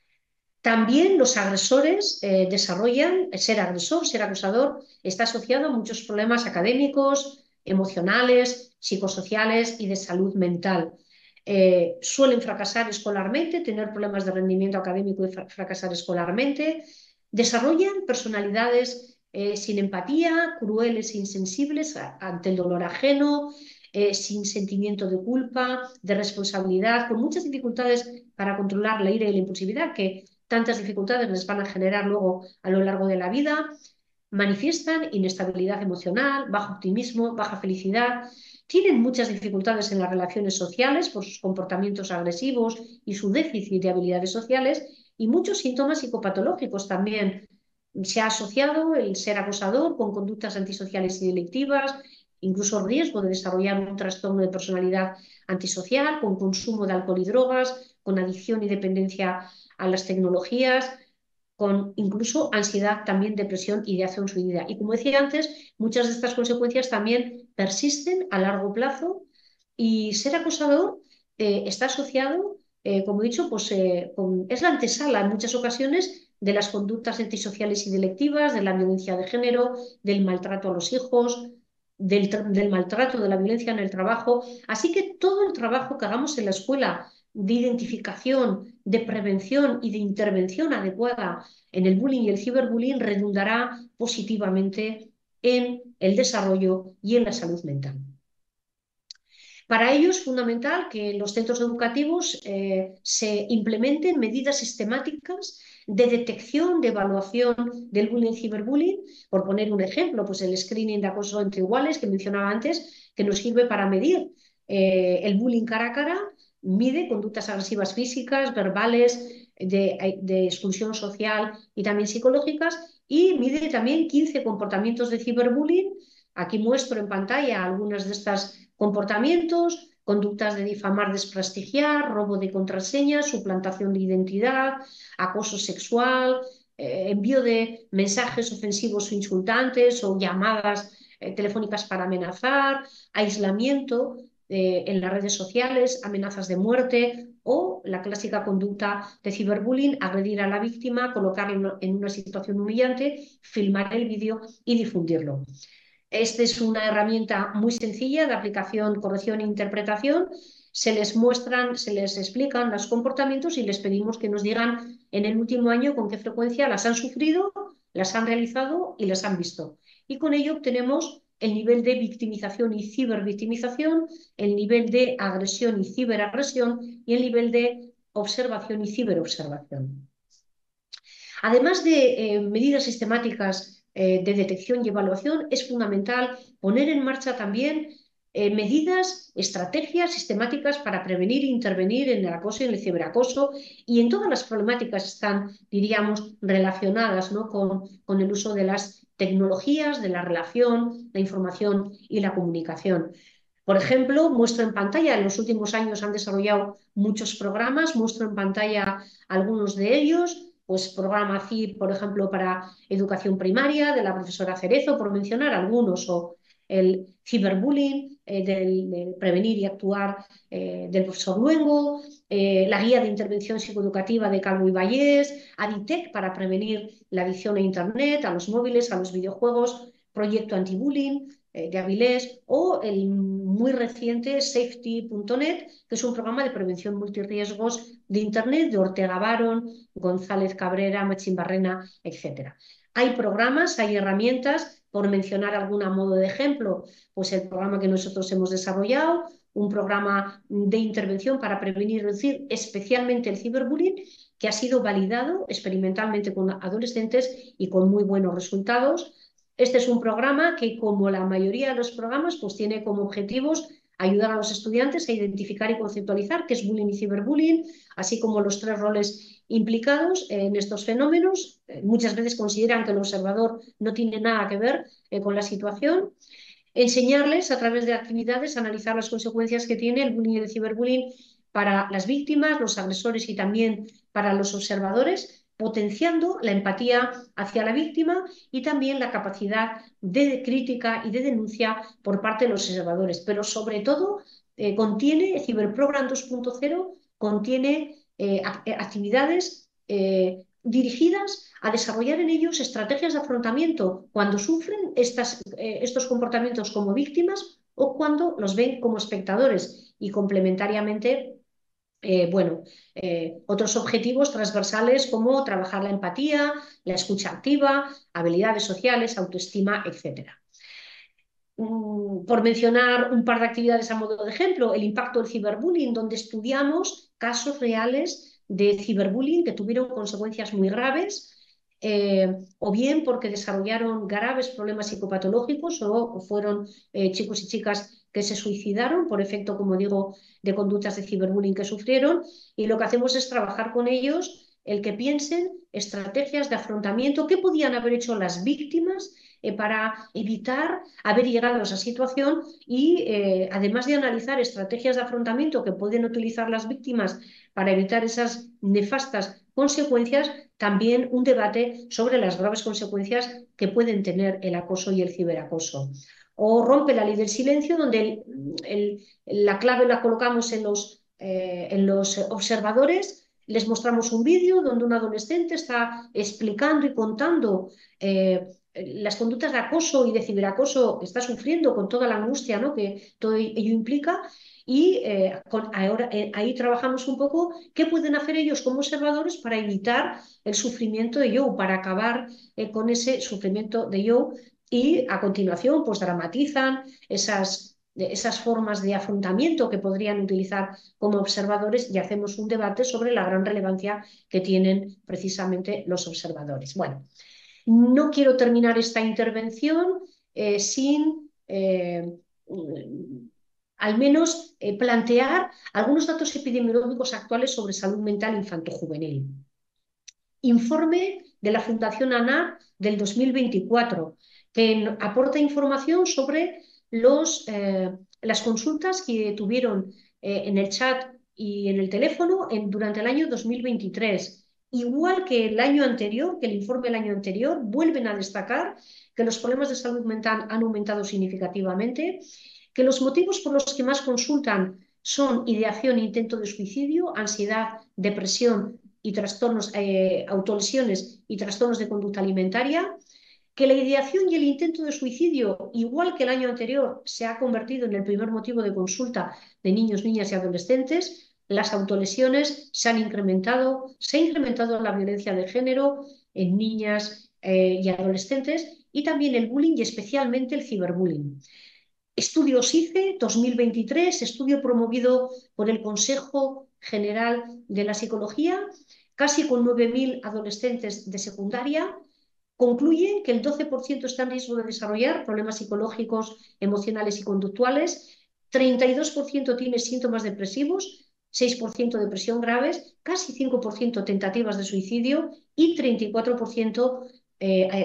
También los agresores eh, desarrollan, ser agresor, ser acusador, está asociado a muchos problemas académicos, emocionales, psicosociales y de salud mental. Eh, suelen fracasar escolarmente, tener problemas de rendimiento académico y fracasar escolarmente. Desarrollan personalidades eh, sin empatía, crueles e insensibles ante el dolor ajeno, eh, sin sentimiento de culpa, de responsabilidad, con muchas dificultades para controlar la ira y la impulsividad que tantas dificultades les van a generar luego a lo largo de la vida, manifiestan inestabilidad emocional, bajo optimismo, baja felicidad, tienen muchas dificultades en las relaciones sociales por sus comportamientos agresivos y su déficit de habilidades sociales y muchos síntomas psicopatológicos también. Se ha asociado el ser acosador con conductas antisociales y delictivas, incluso riesgo de desarrollar un trastorno de personalidad antisocial, con consumo de alcohol y drogas, con adicción y dependencia a las tecnologías, con incluso ansiedad, también depresión y ideación suicida. Y como decía antes, muchas de estas consecuencias también persisten a largo plazo y ser acosador eh, está asociado, eh, como he dicho, pues, eh, con, es la antesala en muchas ocasiones de las conductas antisociales y delictivas, de la violencia de género, del maltrato a los hijos, del, del maltrato, de la violencia en el trabajo. Así que todo el trabajo que hagamos en la escuela de identificación, de prevención y de intervención adecuada en el bullying y el ciberbullying redundará positivamente en el desarrollo y en la salud mental. Para ello es fundamental que en los centros educativos eh, se implementen medidas sistemáticas de detección, de evaluación del bullying y ciberbullying. Por poner un ejemplo, pues el screening de acoso entre iguales que mencionaba antes, que nos sirve para medir eh, el bullying cara a cara, mide conductas agresivas físicas, verbales, de, de exclusión social y también psicológicas, y mide también quince comportamientos de ciberbullying. Aquí muestro en pantalla algunas de estas comportamientos, conductas de difamar, desprestigiar, robo de contraseñas, suplantación de identidad, acoso sexual, eh, envío de mensajes ofensivos o insultantes o llamadas eh, telefónicas para amenazar, aislamiento eh, en las redes sociales, amenazas de muerte o la clásica conducta de ciberbullying, agredir a la víctima, colocarla en una situación humillante, filmar el vídeo y difundirlo. Esta es una herramienta muy sencilla de aplicación, corrección e interpretación. Se les muestran, se les explican los comportamientos y les pedimos que nos digan en el último año con qué frecuencia las han sufrido, las han realizado y las han visto. Y con ello obtenemos el nivel de victimización y cibervictimización, el nivel de agresión y ciberagresión y el nivel de observación y ciberobservación. Además de eh, medidas sistemáticas eh, de detección y evaluación, es fundamental poner en marcha también eh, medidas, estrategias sistemáticas para prevenir e intervenir en el acoso y en el ciberacoso y en todas las problemáticas que están, diríamos, relacionadas, ¿no? con, con el uso de las tecnologías, de la relación, la información y la comunicación. Por ejemplo, muestro en pantalla, en los últimos años han desarrollado muchos programas, muestro en pantalla algunos de ellos, pues programa C I P, por ejemplo, para educación primaria, de la profesora Cerezo, por mencionar algunos, o el ciberbullying, eh, del, de prevenir y actuar, eh, del profesor Luengo, eh, la guía de intervención psicoeducativa de Calvo y Vallés, Aditec para prevenir la adicción a Internet, a los móviles, a los videojuegos, proyecto antibullying eh, de Avilés, o el muy reciente safety punto net, que es un programa de prevención multirriesgos de Internet de Ortega Baron, González Cabrera, Machín Barrena, etcétera. Hay programas, hay herramientas, por mencionar algún a modo de ejemplo, pues el programa que nosotros hemos desarrollado, un programa de intervención para prevenir y reducir especialmente el ciberbullying, que ha sido validado experimentalmente con adolescentes y con muy buenos resultados. Este es un programa que, como la mayoría de los programas, pues tiene como objetivos ayudar a los estudiantes a identificar y conceptualizar qué es bullying y ciberbullying, así como los tres roles implicados en estos fenómenos. Muchas veces consideran que el observador no tiene nada que ver eh, con la situación. Enseñarles a través de actividades a analizar las consecuencias que tiene el bullying y el ciberbullying para las víctimas, los agresores y también para los observadores, potenciando la empatía hacia la víctima y también la capacidad de crítica y de denuncia por parte de los observadores. Pero sobre todo eh, contiene, Ciberprogram dos punto cero contiene eh, actividades eh, dirigidas a desarrollar en ellos estrategias de afrontamiento cuando sufren estas, eh, estos comportamientos como víctimas o cuando los ven como espectadores, y complementariamente Eh, bueno, eh, otros objetivos transversales como trabajar la empatía, la escucha activa, habilidades sociales, autoestima, etcétera. Mm, por mencionar un par de actividades a modo de ejemplo, el impacto del ciberbullying, donde estudiamos casos reales de ciberbullying que tuvieron consecuencias muy graves, eh, o bien porque desarrollaron graves problemas psicopatológicos o fueron eh, chicos y chicas que se suicidaron por efecto, como digo, de conductas de ciberbullying que sufrieron, y lo que hacemos es trabajar con ellos el que piensen estrategias de afrontamiento que podían haber hecho las víctimas eh, para evitar haber llegado a esa situación, y eh, además de analizar estrategias de afrontamiento que pueden utilizar las víctimas para evitar esas nefastas consecuencias, también un debate sobre las graves consecuencias que pueden tener el acoso y el ciberacoso. O rompe la ley del silencio, donde el, el, la clave la colocamos en los, eh, en los observadores. Les mostramos un vídeo donde un adolescente está explicando y contando eh, las conductas de acoso y de ciberacoso que está sufriendo, con toda la angustia, ¿no?, que todo ello implica. Y eh, con, ahora, eh, ahí trabajamos un poco qué pueden hacer ellos como observadores para evitar el sufrimiento de Joe, para acabar eh, con ese sufrimiento de Joe. Y a continuación pues dramatizan esas, esas formas de afrontamiento que podrían utilizar como observadores, y hacemos un debate sobre la gran relevancia que tienen precisamente los observadores. Bueno, no quiero terminar esta intervención eh, sin eh, al menos eh, plantear algunos datos epidemiológicos actuales sobre salud mental infanto-juvenil. Informe de la Fundación ANAR del dos mil veinticuatro, que aporta información sobre los, eh, las consultas que tuvieron eh, en el chat y en el teléfono en, durante el año dos mil veintitrés. Igual que el año anterior, que el informe del año anterior, vuelven a destacar que los problemas de salud mental han aumentado significativamente, que los motivos por los que más consultan son ideación e intento de suicidio, ansiedad, depresión y trastornos, eh, autolesiones y trastornos de conducta alimentaria, que la ideación y el intento de suicidio, igual que el año anterior, se ha convertido en el primer motivo de consulta de niños, niñas y adolescentes. Las autolesiones se han incrementado, se ha incrementado la violencia de género en niñas eh, y adolescentes, y también el bullying y especialmente el ciberbullying. Estudio S I C E dos mil veintitrés, estudio promovido por el Consejo General de la Psicología, casi con nueve mil adolescentes de secundaria, concluye que el doce por ciento está en riesgo de desarrollar problemas psicológicos, emocionales y conductuales, treinta y dos por ciento tiene síntomas depresivos, seis por ciento depresión graves, casi cinco por ciento tentativas de suicidio y treinta y cuatro por ciento eh, eh,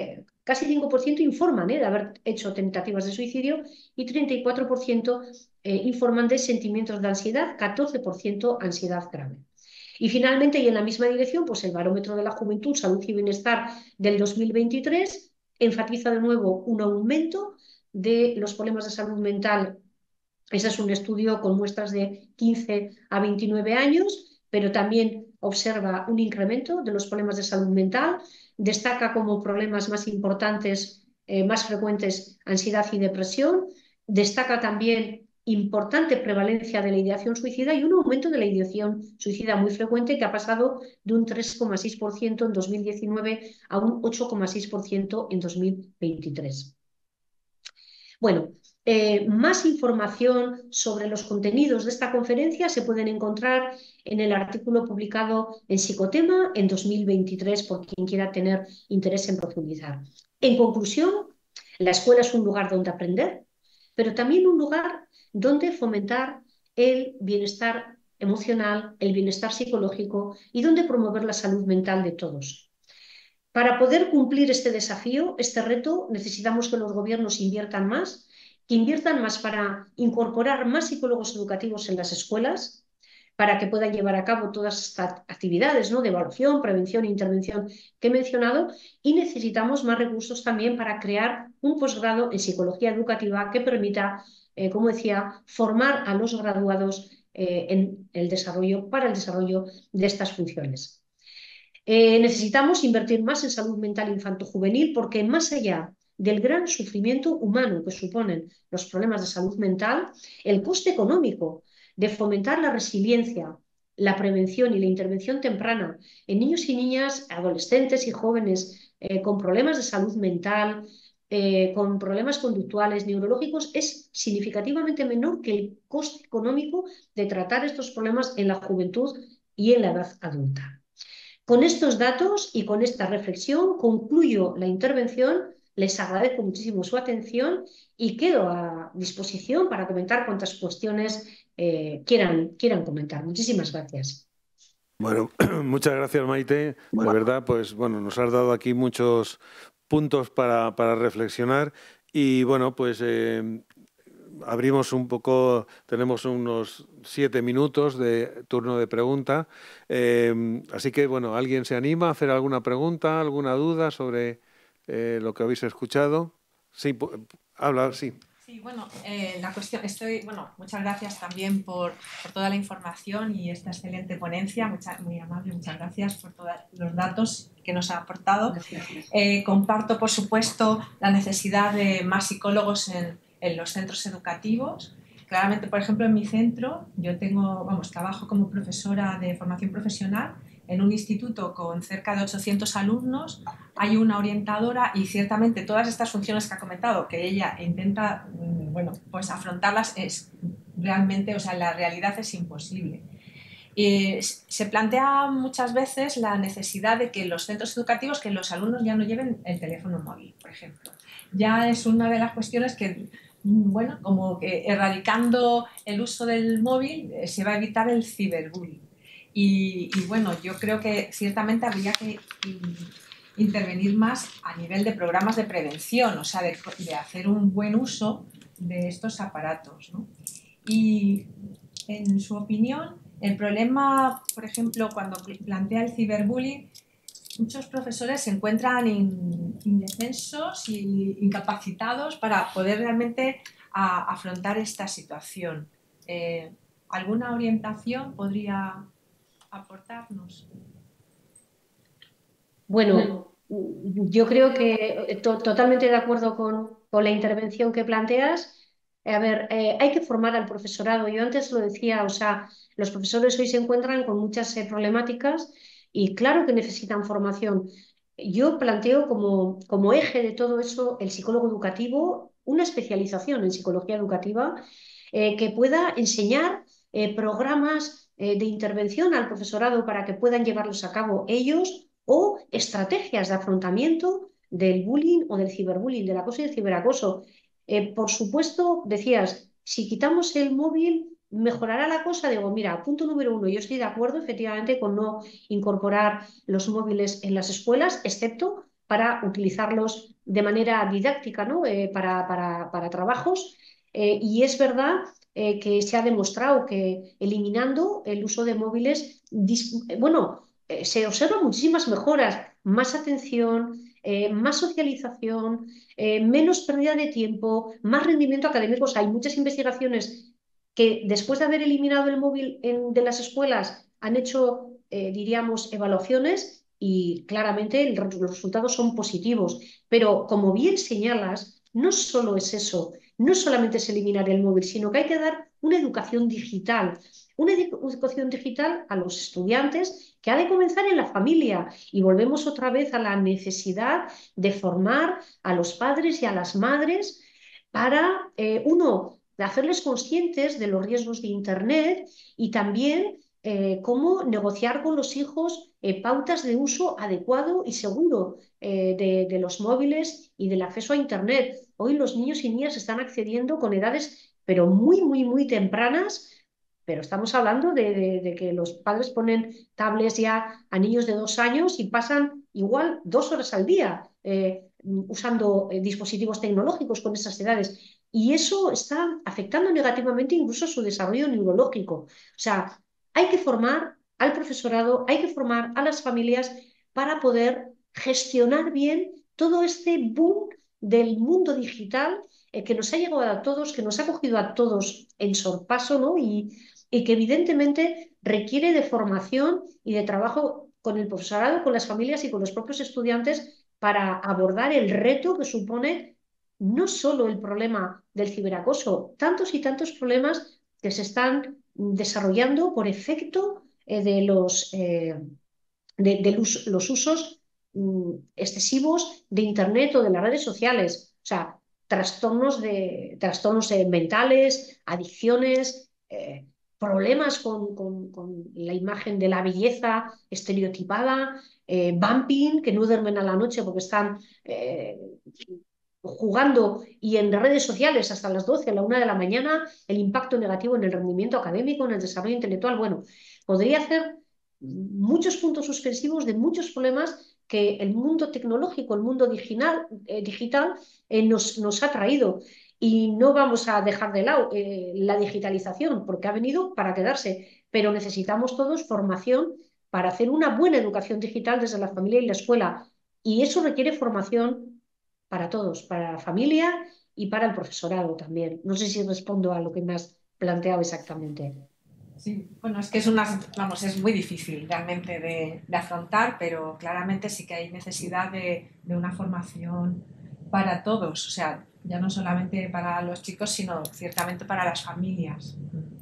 casi cinco por ciento informan ¿eh? de haber hecho tentativas de suicidio y treinta y cuatro por ciento eh, informan de sentimientos de ansiedad, catorce por ciento ansiedad grave. Y finalmente, y en la misma dirección, pues el Barómetro de la Juventud, Salud y Bienestar del dos mil veintitrés enfatiza de nuevo un aumento de los problemas de salud mental. Ese es un estudio con muestras de quince a veintinueve años, pero también observa un incremento de los problemas de salud mental. Destaca como problemas más importantes, eh, más frecuentes, ansiedad y depresión. Destaca también importante prevalencia de la ideación suicida y un aumento de la ideación suicida muy frecuente que ha pasado de un tres coma seis por ciento en dos mil diecinueve a un ocho coma seis por ciento en dos mil veintitrés. Bueno, eh, más información sobre los contenidos de esta conferencia se pueden encontrar en el artículo publicado en Psicotema en dos mil veintitrés por quien quiera tener interés en profundizar. En conclusión, la escuela es un lugar donde aprender, pero también un lugar donde fomentar el bienestar emocional, el bienestar psicológico y donde promover la salud mental de todos. Para poder cumplir este desafío, este reto, necesitamos que los gobiernos inviertan más, que inviertan más para incorporar más psicólogos educativos en las escuelas, para que puedan llevar a cabo todas estas actividades, ¿no?, de evaluación, prevención e intervención que he mencionado, y necesitamos más recursos también para crear un posgrado en psicología educativa que permita, eh, como decía, formar a los graduados eh, en el desarrollo, para el desarrollo de estas funciones. Eh, necesitamos invertir más en salud mental infanto-juvenil porque más allá del gran sufrimiento humano que suponen los problemas de salud mental, el coste económico de fomentar la resiliencia, la prevención y la intervención temprana en niños y niñas, adolescentes y jóvenes eh, con problemas de salud mental, eh, con problemas conductuales, neurológicos, es significativamente menor que el coste económico de tratar estos problemas en la juventud y en la edad adulta. Con estos datos y con esta reflexión concluyo la intervención. Les agradezco muchísimo su atención y quedo a disposición para comentar cuantas cuestiones eh, quieran, quieran comentar. Muchísimas gracias. Bueno, muchas gracias, Maite. De verdad, pues bueno, nos has dado aquí muchos puntos para, para reflexionar y bueno, pues eh, abrimos un poco, tenemos unos siete minutos de turno de pregunta, eh, así que bueno, ¿alguien se anima a hacer alguna pregunta, alguna duda sobre eh, lo que habéis escuchado? Sí, habla, sí. Sí, bueno, eh, la cuestión, estoy, bueno, muchas gracias también por, por toda la información y esta excelente ponencia, mucha, muy amable, muchas gracias por todos los datos que nos ha aportado. Eh, comparto, por supuesto, la necesidad de más psicólogos en, en los centros educativos. Claramente, por ejemplo, en mi centro, yo tengo, vamos, trabajo como profesora de formación profesional en un instituto con cerca de ochocientos alumnos, hay una orientadora y ciertamente todas estas funciones que ha comentado, que ella intenta, bueno, pues afrontarlas, es realmente, o sea, la realidad es imposible. Eh, se plantea muchas veces la necesidad de que los centros educativos, que los alumnos ya no lleven el teléfono móvil, por ejemplo. Ya es una de las cuestiones que, bueno, como que erradicando el uso del móvil eh, se va a evitar el ciberbullying. Y, y bueno, yo creo que ciertamente habría que intervenir más a nivel de programas de prevención, o sea, de, de hacer un buen uso de estos aparatos, ¿no? Y en su opinión, el problema, por ejemplo, cuando plantea el ciberbullying, muchos profesores se encuentran in, indefensos y incapacitados para poder realmente a, afrontar esta situación. Eh, ¿Alguna orientación podría aportarnos? Bueno, yo creo que to totalmente de acuerdo con, con la intervención que planteas. A ver, eh, hay que formar al profesorado. Yo antes lo decía, o sea, los profesores hoy se encuentran con muchas eh, problemáticas y claro que necesitan formación. Yo planteo como, como eje de todo eso el psicólogo educativo, una especialización en psicología educativa eh, que pueda enseñar eh, programas eh, de intervención al profesorado para que puedan llevarlos a cabo ellos, o estrategias de afrontamiento del bullying o del ciberbullying, del acoso y del ciberacoso. Eh, por supuesto, decías, si quitamos el móvil, ¿mejorará la cosa? Digo, mira, punto número uno, yo estoy de acuerdo efectivamente con no incorporar los móviles en las escuelas, excepto para utilizarlos de manera didáctica, ¿no? eh, para, para, para trabajos. Eh, y es verdad eh, que se ha demostrado que eliminando el uso de móviles, bueno, eh, se observan muchísimas mejoras, más atención, eh, más socialización, eh, menos pérdida de tiempo, más rendimiento académico. O sea, hay muchas investigaciones que después de haber eliminado el móvil en, de las escuelas han hecho, eh, diríamos, evaluaciones y claramente el, los resultados son positivos. Pero como bien señalas, no solo es eso, no solamente es eliminar el móvil, sino que hay que dar una educación digital, una educación digital a los estudiantes que ha de comenzar en la familia. Y volvemos otra vez a la necesidad de formar a los padres y a las madres para, eh, uno, de hacerles conscientes de los riesgos de Internet y también eh, cómo negociar con los hijos eh, pautas de uso adecuado y seguro eh, de, de los móviles y del acceso a Internet. Hoy los niños y niñas están accediendo con edades, pero muy, muy, muy tempranas, pero estamos hablando de, de, de que los padres ponen tablets ya a niños de dos años y pasan igual dos horas al día eh, usando eh, dispositivos tecnológicos con esas edades. Y eso está afectando negativamente incluso su desarrollo neurológico. O sea, hay que formar al profesorado, hay que formar a las familias para poder gestionar bien todo este boom del mundo digital eh, que nos ha llegado a todos, que nos ha cogido a todos en sorpaso, ¿no? Y, y que evidentemente requiere de formación y de trabajo con el profesorado, con las familias y con los propios estudiantes para abordar el reto que supone no solo el problema del ciberacoso, tantos y tantos problemas que se están desarrollando por efecto eh, de, los, eh, de, de los, los usos mm, excesivos de Internet o de las redes sociales. O sea, trastornos, de, trastornos eh, mentales, adicciones, eh, problemas con, con, con, la imagen de la belleza estereotipada, eh, bumping, que no duermen a la noche porque están eh, jugando y en redes sociales hasta las doce, a la una de la mañana, el impacto negativo en el rendimiento académico, en el desarrollo intelectual. Bueno, podría hacer muchos puntos suspensivos de muchos problemas que el mundo tecnológico, el mundo digital, eh, digital eh, nos, nos, ha traído. Y no vamos a dejar de lado eh, la digitalización, porque ha venido para quedarse, pero necesitamos todos formación para hacer una buena educación digital desde la familia y la escuela. Y eso requiere formación para todos, para la familia y para el profesorado también. No sé si respondo a lo que me has planteado exactamente. Sí, bueno, es que es una, vamos, es muy difícil realmente de, de afrontar, pero claramente sí que hay necesidad de, de una formación para todos, o sea, ya no solamente para los chicos, sino ciertamente para las familias.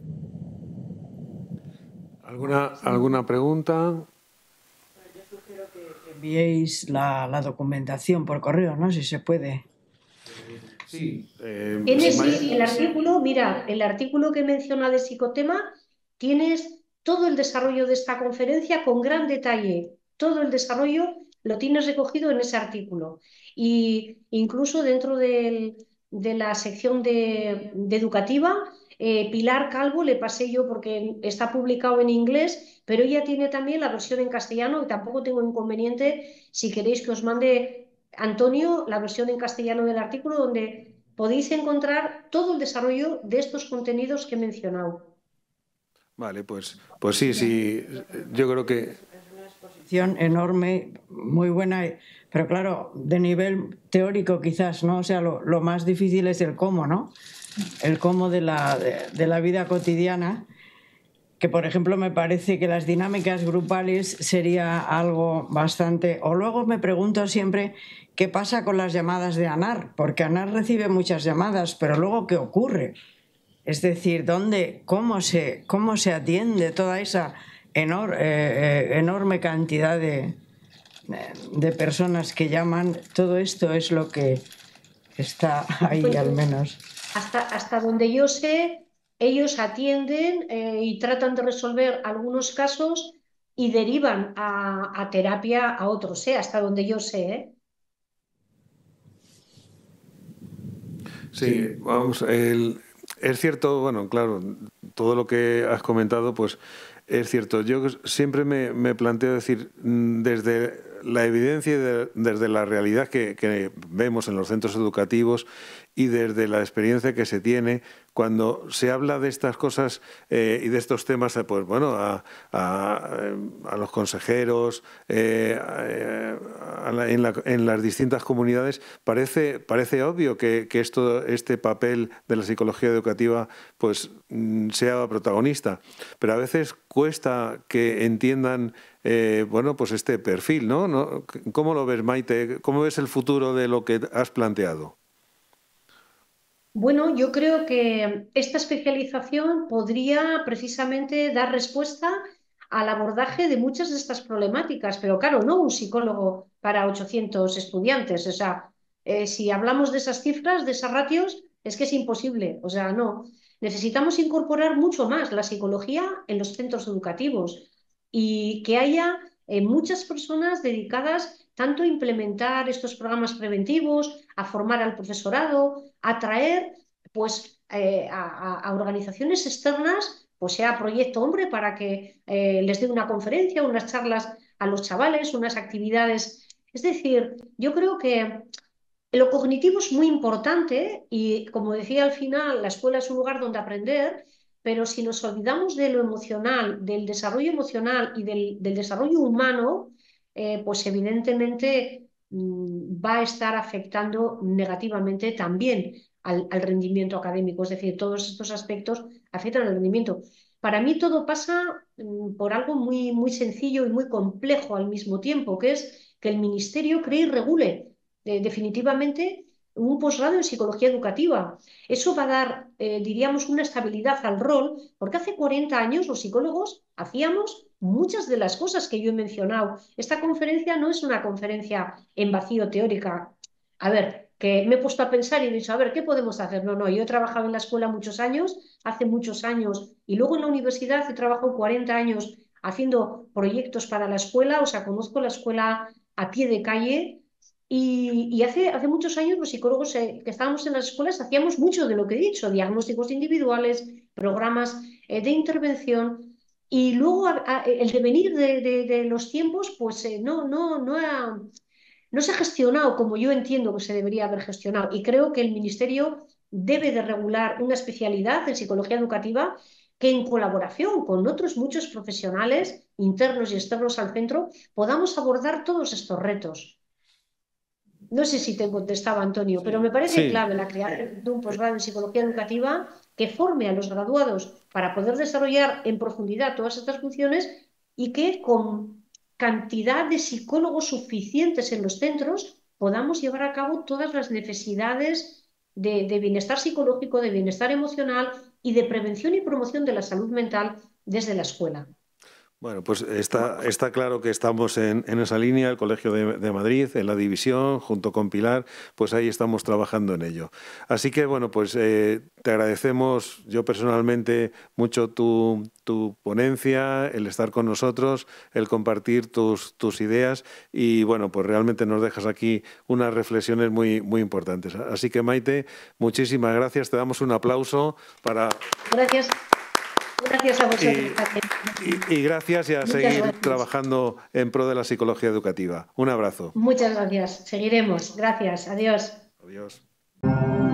¿Alguna, alguna pregunta? Yo sugiero que, que enviéis la, la documentación por correo, ¿no? Si se puede. Sí. Eh, Tienes sí, el artículo, mira, el artículo que menciona de psicotema, tienes todo el desarrollo de esta conferencia con gran detalle. Todo el desarrollo lo tienes recogido en ese artículo. Y incluso dentro del, de la sección de, de educativa, eh, Pilar Calvo le pasé yo porque está publicado en inglés, pero ella tiene también la versión en castellano y tampoco tengo inconveniente si queréis que os mande Antonio la versión en castellano del artículo donde podéis encontrar todo el desarrollo de estos contenidos que he mencionado. Vale, pues, pues sí, sí, yo creo que... Es una exposición enorme, muy buena, pero claro, de nivel teórico quizás, ¿no? O sea, lo, lo más difícil es el cómo, ¿no? El cómo de la, de, de la vida cotidiana, que por ejemplo me parece que las dinámicas grupales sería algo bastante... O luego me pregunto siempre qué pasa con las llamadas de ANAR, porque ANAR recibe muchas llamadas, pero luego ¿qué ocurre? Es decir, ¿dónde, cómo, se, cómo se atiende toda esa enor, eh, enorme cantidad de, de personas que llaman? Todo esto es lo que está ahí, pues, al menos. Hasta, hasta donde yo sé, ellos atienden eh, y tratan de resolver algunos casos y derivan a, a terapia a otros, ¿eh? Hasta donde yo sé, ¿eh? Sí, vamos, el... Es cierto, bueno, claro, todo lo que has comentado, pues es cierto. Yo siempre me, me planteo decir, desde la evidencia y de, desde la realidad que, que vemos en los centros educativos y desde la experiencia que se tiene, cuando se habla de estas cosas eh, y de estos temas, pues bueno, a, a, a los consejeros, eh, a la, en, la, en las distintas comunidades, parece, parece obvio que, que esto, este papel de la psicología educativa pues sea protagonista, pero a veces cuesta que entiendan eh, bueno, pues este perfil, ¿no? ¿no? ¿Cómo lo ves, Maite? ¿Cómo ves el futuro de lo que has planteado? Bueno, yo creo que esta especialización podría precisamente dar respuesta al abordaje de muchas de estas problemáticas, pero claro, no un psicólogo para ochocientos estudiantes. O sea, eh, si hablamos de esas cifras, de esas ratios, es que es imposible. O sea, no. Necesitamos incorporar mucho más la psicología en los centros educativos y que haya eh, muchas personas dedicadas tanto a implementar estos programas preventivos, a formar al profesorado, a traer pues, eh, a, a organizaciones externas, pues sea Proyecto Hombre, para que eh, les dé una conferencia, unas charlas a los chavales, unas actividades. Es decir, yo creo que lo cognitivo es muy importante y, como decía al final, la escuela es un lugar donde aprender, pero si nos olvidamos de lo emocional, del desarrollo emocional y del, del desarrollo humano, eh, pues evidentemente mmm, va a estar afectando negativamente también al, al rendimiento académico. Es decir, todos estos aspectos afectan al rendimiento. Para mí todo pasa mmm, por algo muy, muy sencillo y muy complejo al mismo tiempo, que es que el Ministerio cree y regule eh, definitivamente un posgrado en psicología educativa. Eso va a dar, eh, diríamos, una estabilidad al rol, porque hace cuarenta años los psicólogos hacíamos muchas de las cosas que yo he mencionado. Esta conferencia no es una conferencia en vacío teórica. A ver, que me he puesto a pensar y he dicho, a ver, ¿qué podemos hacer? No, no, yo he trabajado en la escuela muchos años, hace muchos años, y luego en la universidad he trabajado cuarenta años haciendo proyectos para la escuela, o sea, conozco la escuela a pie de calle. Y, y hace, hace muchos años los psicólogos eh, que estábamos en las escuelas hacíamos mucho de lo que he dicho, diagnósticos individuales, programas eh, de intervención, y luego a, a, el devenir de, de, de los tiempos pues eh, no, no, no, ha, no se ha gestionado como yo entiendo que se debería haber gestionado, y creo que el Ministerio debe de regular una especialidad en psicología educativa que en colaboración con otros muchos profesionales internos y externos al centro podamos abordar todos estos retos. No sé si te contestaba, Antonio, pero me parece Sí. clave la creación de un posgrado en psicología educativa que forme a los graduados para poder desarrollar en profundidad todas estas funciones y que con cantidad de psicólogos suficientes en los centros podamos llevar a cabo todas las necesidades de, de bienestar psicológico, de bienestar emocional y de prevención y promoción de la salud mental desde la escuela. Bueno, pues está, está claro que estamos en, en esa línea, el Colegio de, de Madrid, en la división, junto con Pilar, pues ahí estamos trabajando en ello. Así que, bueno, pues eh, te agradecemos yo personalmente mucho tu, tu ponencia, el estar con nosotros, el compartir tus, tus ideas y, bueno, pues realmente nos dejas aquí unas reflexiones muy, muy importantes. Así que, Maite, muchísimas gracias. Te damos un aplauso para... Gracias. Gracias a vosotros. Y, y, y gracias y a Muchas seguir gracias. trabajando en pro de la psicología educativa. Un abrazo. Muchas gracias. Seguiremos. Gracias. Adiós. Adiós.